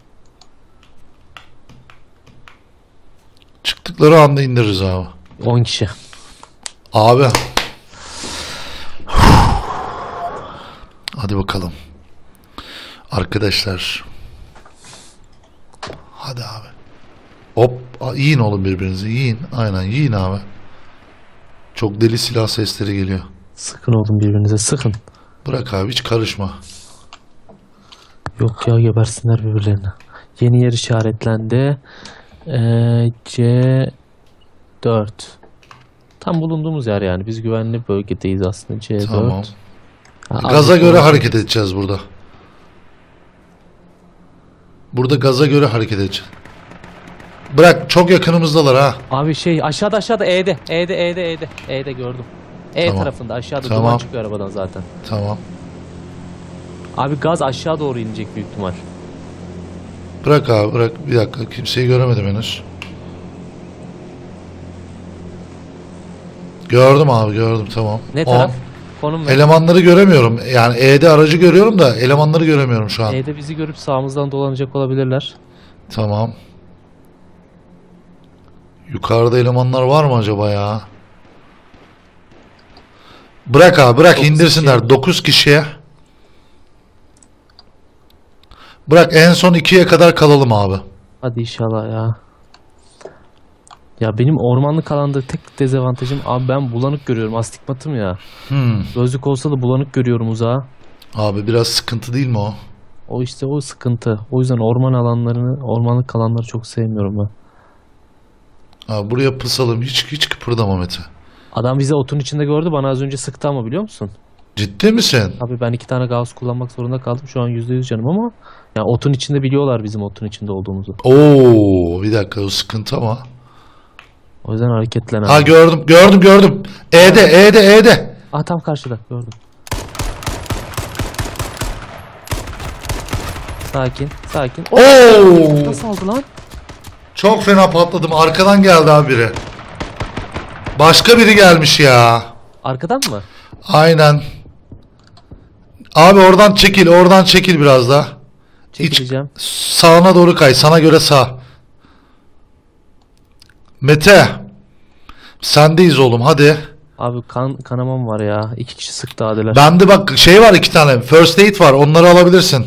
[SPEAKER 1] Çıktıkları anda indiririz abi.
[SPEAKER 2] on kişi.
[SPEAKER 1] Abi. Hadi bakalım. Arkadaşlar. Hadi abi. Hop. a- Yiyin oğlum birbirinizi. Yiyin. Aynen yiyin abi. Çok deli silah sesleri geliyor.
[SPEAKER 2] Sıkın oğlum birbirinize, sıkın.
[SPEAKER 1] Bırak abi, hiç karışma.
[SPEAKER 2] Yok ya, gebersinler birbirlerine. Yeni yer işaretlendi. Ee, C dört. Tam bulunduğumuz yer yani. Biz güvenli bölgedeyiz aslında. C dört.
[SPEAKER 1] Tamam.
[SPEAKER 2] Ha,
[SPEAKER 1] Gaza
[SPEAKER 2] abi,
[SPEAKER 1] göre
[SPEAKER 2] doğru.
[SPEAKER 1] hareket edeceğiz burada. Burada gaza göre hareket edeceğiz. Bırak, çok yakınımızdalar ha.
[SPEAKER 2] Abi şey aşağıda aşağıda E'de. E'de E'de E'de. E'de gördüm. E
[SPEAKER 1] Tamam.
[SPEAKER 2] tarafında aşağıda
[SPEAKER 1] Tamam.
[SPEAKER 2] duman çıkıyor arabadan zaten.
[SPEAKER 1] Tamam.
[SPEAKER 2] Abi gaz aşağı doğru inecek büyük ihtimal.
[SPEAKER 1] Bırak abi, bırak. Bir dakika, kimseyi göremedim henüz. Gördüm abi, gördüm, tamam.
[SPEAKER 2] Ne
[SPEAKER 1] O-
[SPEAKER 2] taraf? Konum ver.
[SPEAKER 1] Elemanları göremiyorum. Yani E'de aracı görüyorum da elemanları göremiyorum şu an.
[SPEAKER 2] E'de bizi görüp sağımızdan dolanacak olabilirler.
[SPEAKER 1] Tamam. Yukarıda elemanlar var mı acaba ya? Bırak abi, bırak
[SPEAKER 2] Dokuz
[SPEAKER 1] indirsinler.
[SPEAKER 2] kişi.
[SPEAKER 1] dokuz kişiye. Bırak en son ikiye kadar kalalım abi.
[SPEAKER 2] Hadi inşallah ya. Ya benim ormanlık alanda tek dezavantajım abi, ben bulanık görüyorum, astigmatım ya.
[SPEAKER 1] Hmm.
[SPEAKER 2] Gözlük olsa da bulanık görüyorum uzağa.
[SPEAKER 1] Abi biraz sıkıntı değil mi o?
[SPEAKER 2] O işte o sıkıntı. O yüzden orman alanlarını, ormanlık alanları çok sevmiyorum ben.
[SPEAKER 1] Abi buraya pısalım. Hiç hiç kıpırdama Mete.
[SPEAKER 2] Adam bizi otun içinde gördü, bana az önce sıktı ama biliyor musun?
[SPEAKER 1] Ciddi misin?
[SPEAKER 2] Abi ben iki tane gauss kullanmak zorunda kaldım. Şu an yüzde yüz canım ama ya otun içinde biliyorlar bizim otun içinde olduğumuzu.
[SPEAKER 1] Oo, bir dakika, o sıkıntı ama.
[SPEAKER 2] O yüzden hareketlen
[SPEAKER 1] Ha
[SPEAKER 2] abi.
[SPEAKER 1] gördüm, gördüm, gördüm. E'de, E'de, E'de.
[SPEAKER 2] Ah, tam karşıda gördüm. Sakin, sakin. O
[SPEAKER 1] Oo!
[SPEAKER 2] nasıl aldı lan?
[SPEAKER 1] Çok fena patladım. Arkadan geldi abi biri. Başka biri gelmiş ya.
[SPEAKER 2] Arkadan mı?
[SPEAKER 1] Aynen. Abi oradan çekil, oradan çekil biraz daha.
[SPEAKER 2] Çekileceğim.
[SPEAKER 1] Sağına doğru kay, sana göre sağ. Mete. Sendeyiz oğlum, hadi.
[SPEAKER 2] Abi kan kanamam var ya. İki kişi sıktı adiler.
[SPEAKER 1] Bende bak şey var, iki tane. First aid var, onları alabilirsin.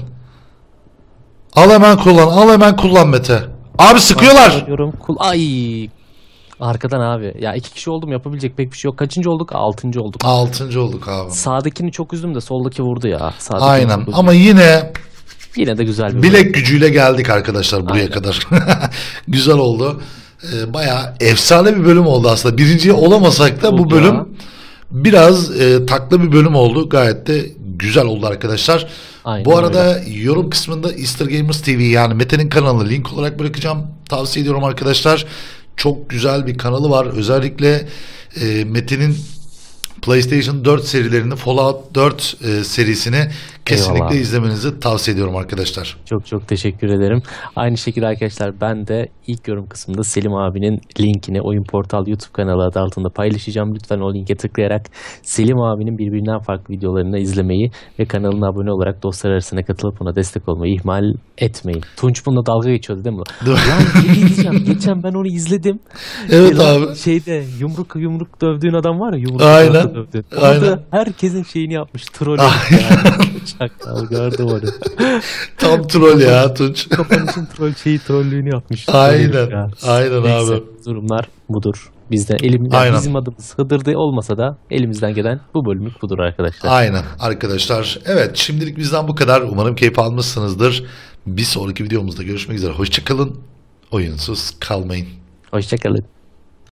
[SPEAKER 1] Al hemen kullan, al hemen kullan Mete. Abi sıkıyorlar.
[SPEAKER 2] Diyorum. Kul Ay. Arkadan abi. Ya iki kişi oldum, yapabilecek pek bir şey yok. Kaçıncı olduk? Altıncı olduk.
[SPEAKER 1] Altıncı olduk abi.
[SPEAKER 2] Sağdakini çok üzdüm de soldaki vurdu ya. Sağdakini
[SPEAKER 1] Aynen
[SPEAKER 2] çok üzdüm.
[SPEAKER 1] ama yine
[SPEAKER 2] Yine de güzel bir
[SPEAKER 1] bilek gücüyle geldik arkadaşlar buraya
[SPEAKER 2] Aynen.
[SPEAKER 1] kadar. Güzel oldu. Ee, bayağı efsane bir bölüm oldu aslında. Birinciye olamasak da bu
[SPEAKER 2] Oldu
[SPEAKER 1] bölüm
[SPEAKER 2] ya.
[SPEAKER 1] biraz e, taklı bir bölüm oldu. Gayet de güzel oldu arkadaşlar.
[SPEAKER 2] Aynen
[SPEAKER 1] Bu arada yorum kısmında Easter Gamers T V yani Mete'nin kanalını link olarak bırakacağım. Tavsiye ediyorum arkadaşlar. Çok güzel bir kanalı var. Özellikle e, Mete'nin PlayStation dört serilerini, Fallout dört e, serisini kesinlikle
[SPEAKER 2] Eyvallah.
[SPEAKER 1] izlemenizi tavsiye ediyorum arkadaşlar.
[SPEAKER 2] Çok çok teşekkür ederim. Aynı şekilde arkadaşlar ben de ilk yorum kısmında Selim abinin linkini Oyun Portal YouTube kanalı adı altında paylaşacağım. Lütfen o linke tıklayarak Selim abinin birbirinden farklı videolarını izlemeyi ve kanalına abone olarak dostlar arasına katılıp ona destek olmayı ihmal etmeyin. Tunç bununla dalga geçiyordu değil mi?
[SPEAKER 1] Değil mi?
[SPEAKER 2] Lan bir şey diyeceğim. Geçen ben onu izledim.
[SPEAKER 1] Evet
[SPEAKER 2] Lan
[SPEAKER 1] abi.
[SPEAKER 2] Şeyde yumruk yumruk dövdüğün adam var ya, yumruk
[SPEAKER 1] Aynen,
[SPEAKER 2] yumruk dövdüğün. Orada
[SPEAKER 1] aynen.
[SPEAKER 2] herkesin şeyini yapmış. Troll.
[SPEAKER 1] Aynen.
[SPEAKER 2] Çakal gördüm onu.
[SPEAKER 1] Tam troll ya Tunç.
[SPEAKER 2] Kapanışın troll şeyi trollüğünü yapmış.
[SPEAKER 1] Aynen.
[SPEAKER 2] Ya.
[SPEAKER 1] Aynen
[SPEAKER 2] Neyse,
[SPEAKER 1] abi.
[SPEAKER 2] durumlar budur. Bizden elim yani
[SPEAKER 1] Aynen.
[SPEAKER 2] bizim adımız Hıdır'da olmasa da elimizden gelen bu bölümlük budur arkadaşlar.
[SPEAKER 1] Aynen arkadaşlar. Evet şimdilik bizden bu kadar. Umarım keyif almışsınızdır. Bir sonraki videomuzda görüşmek üzere. Hoşçakalın. Oyunsuz kalmayın.
[SPEAKER 2] Hoşçakalın.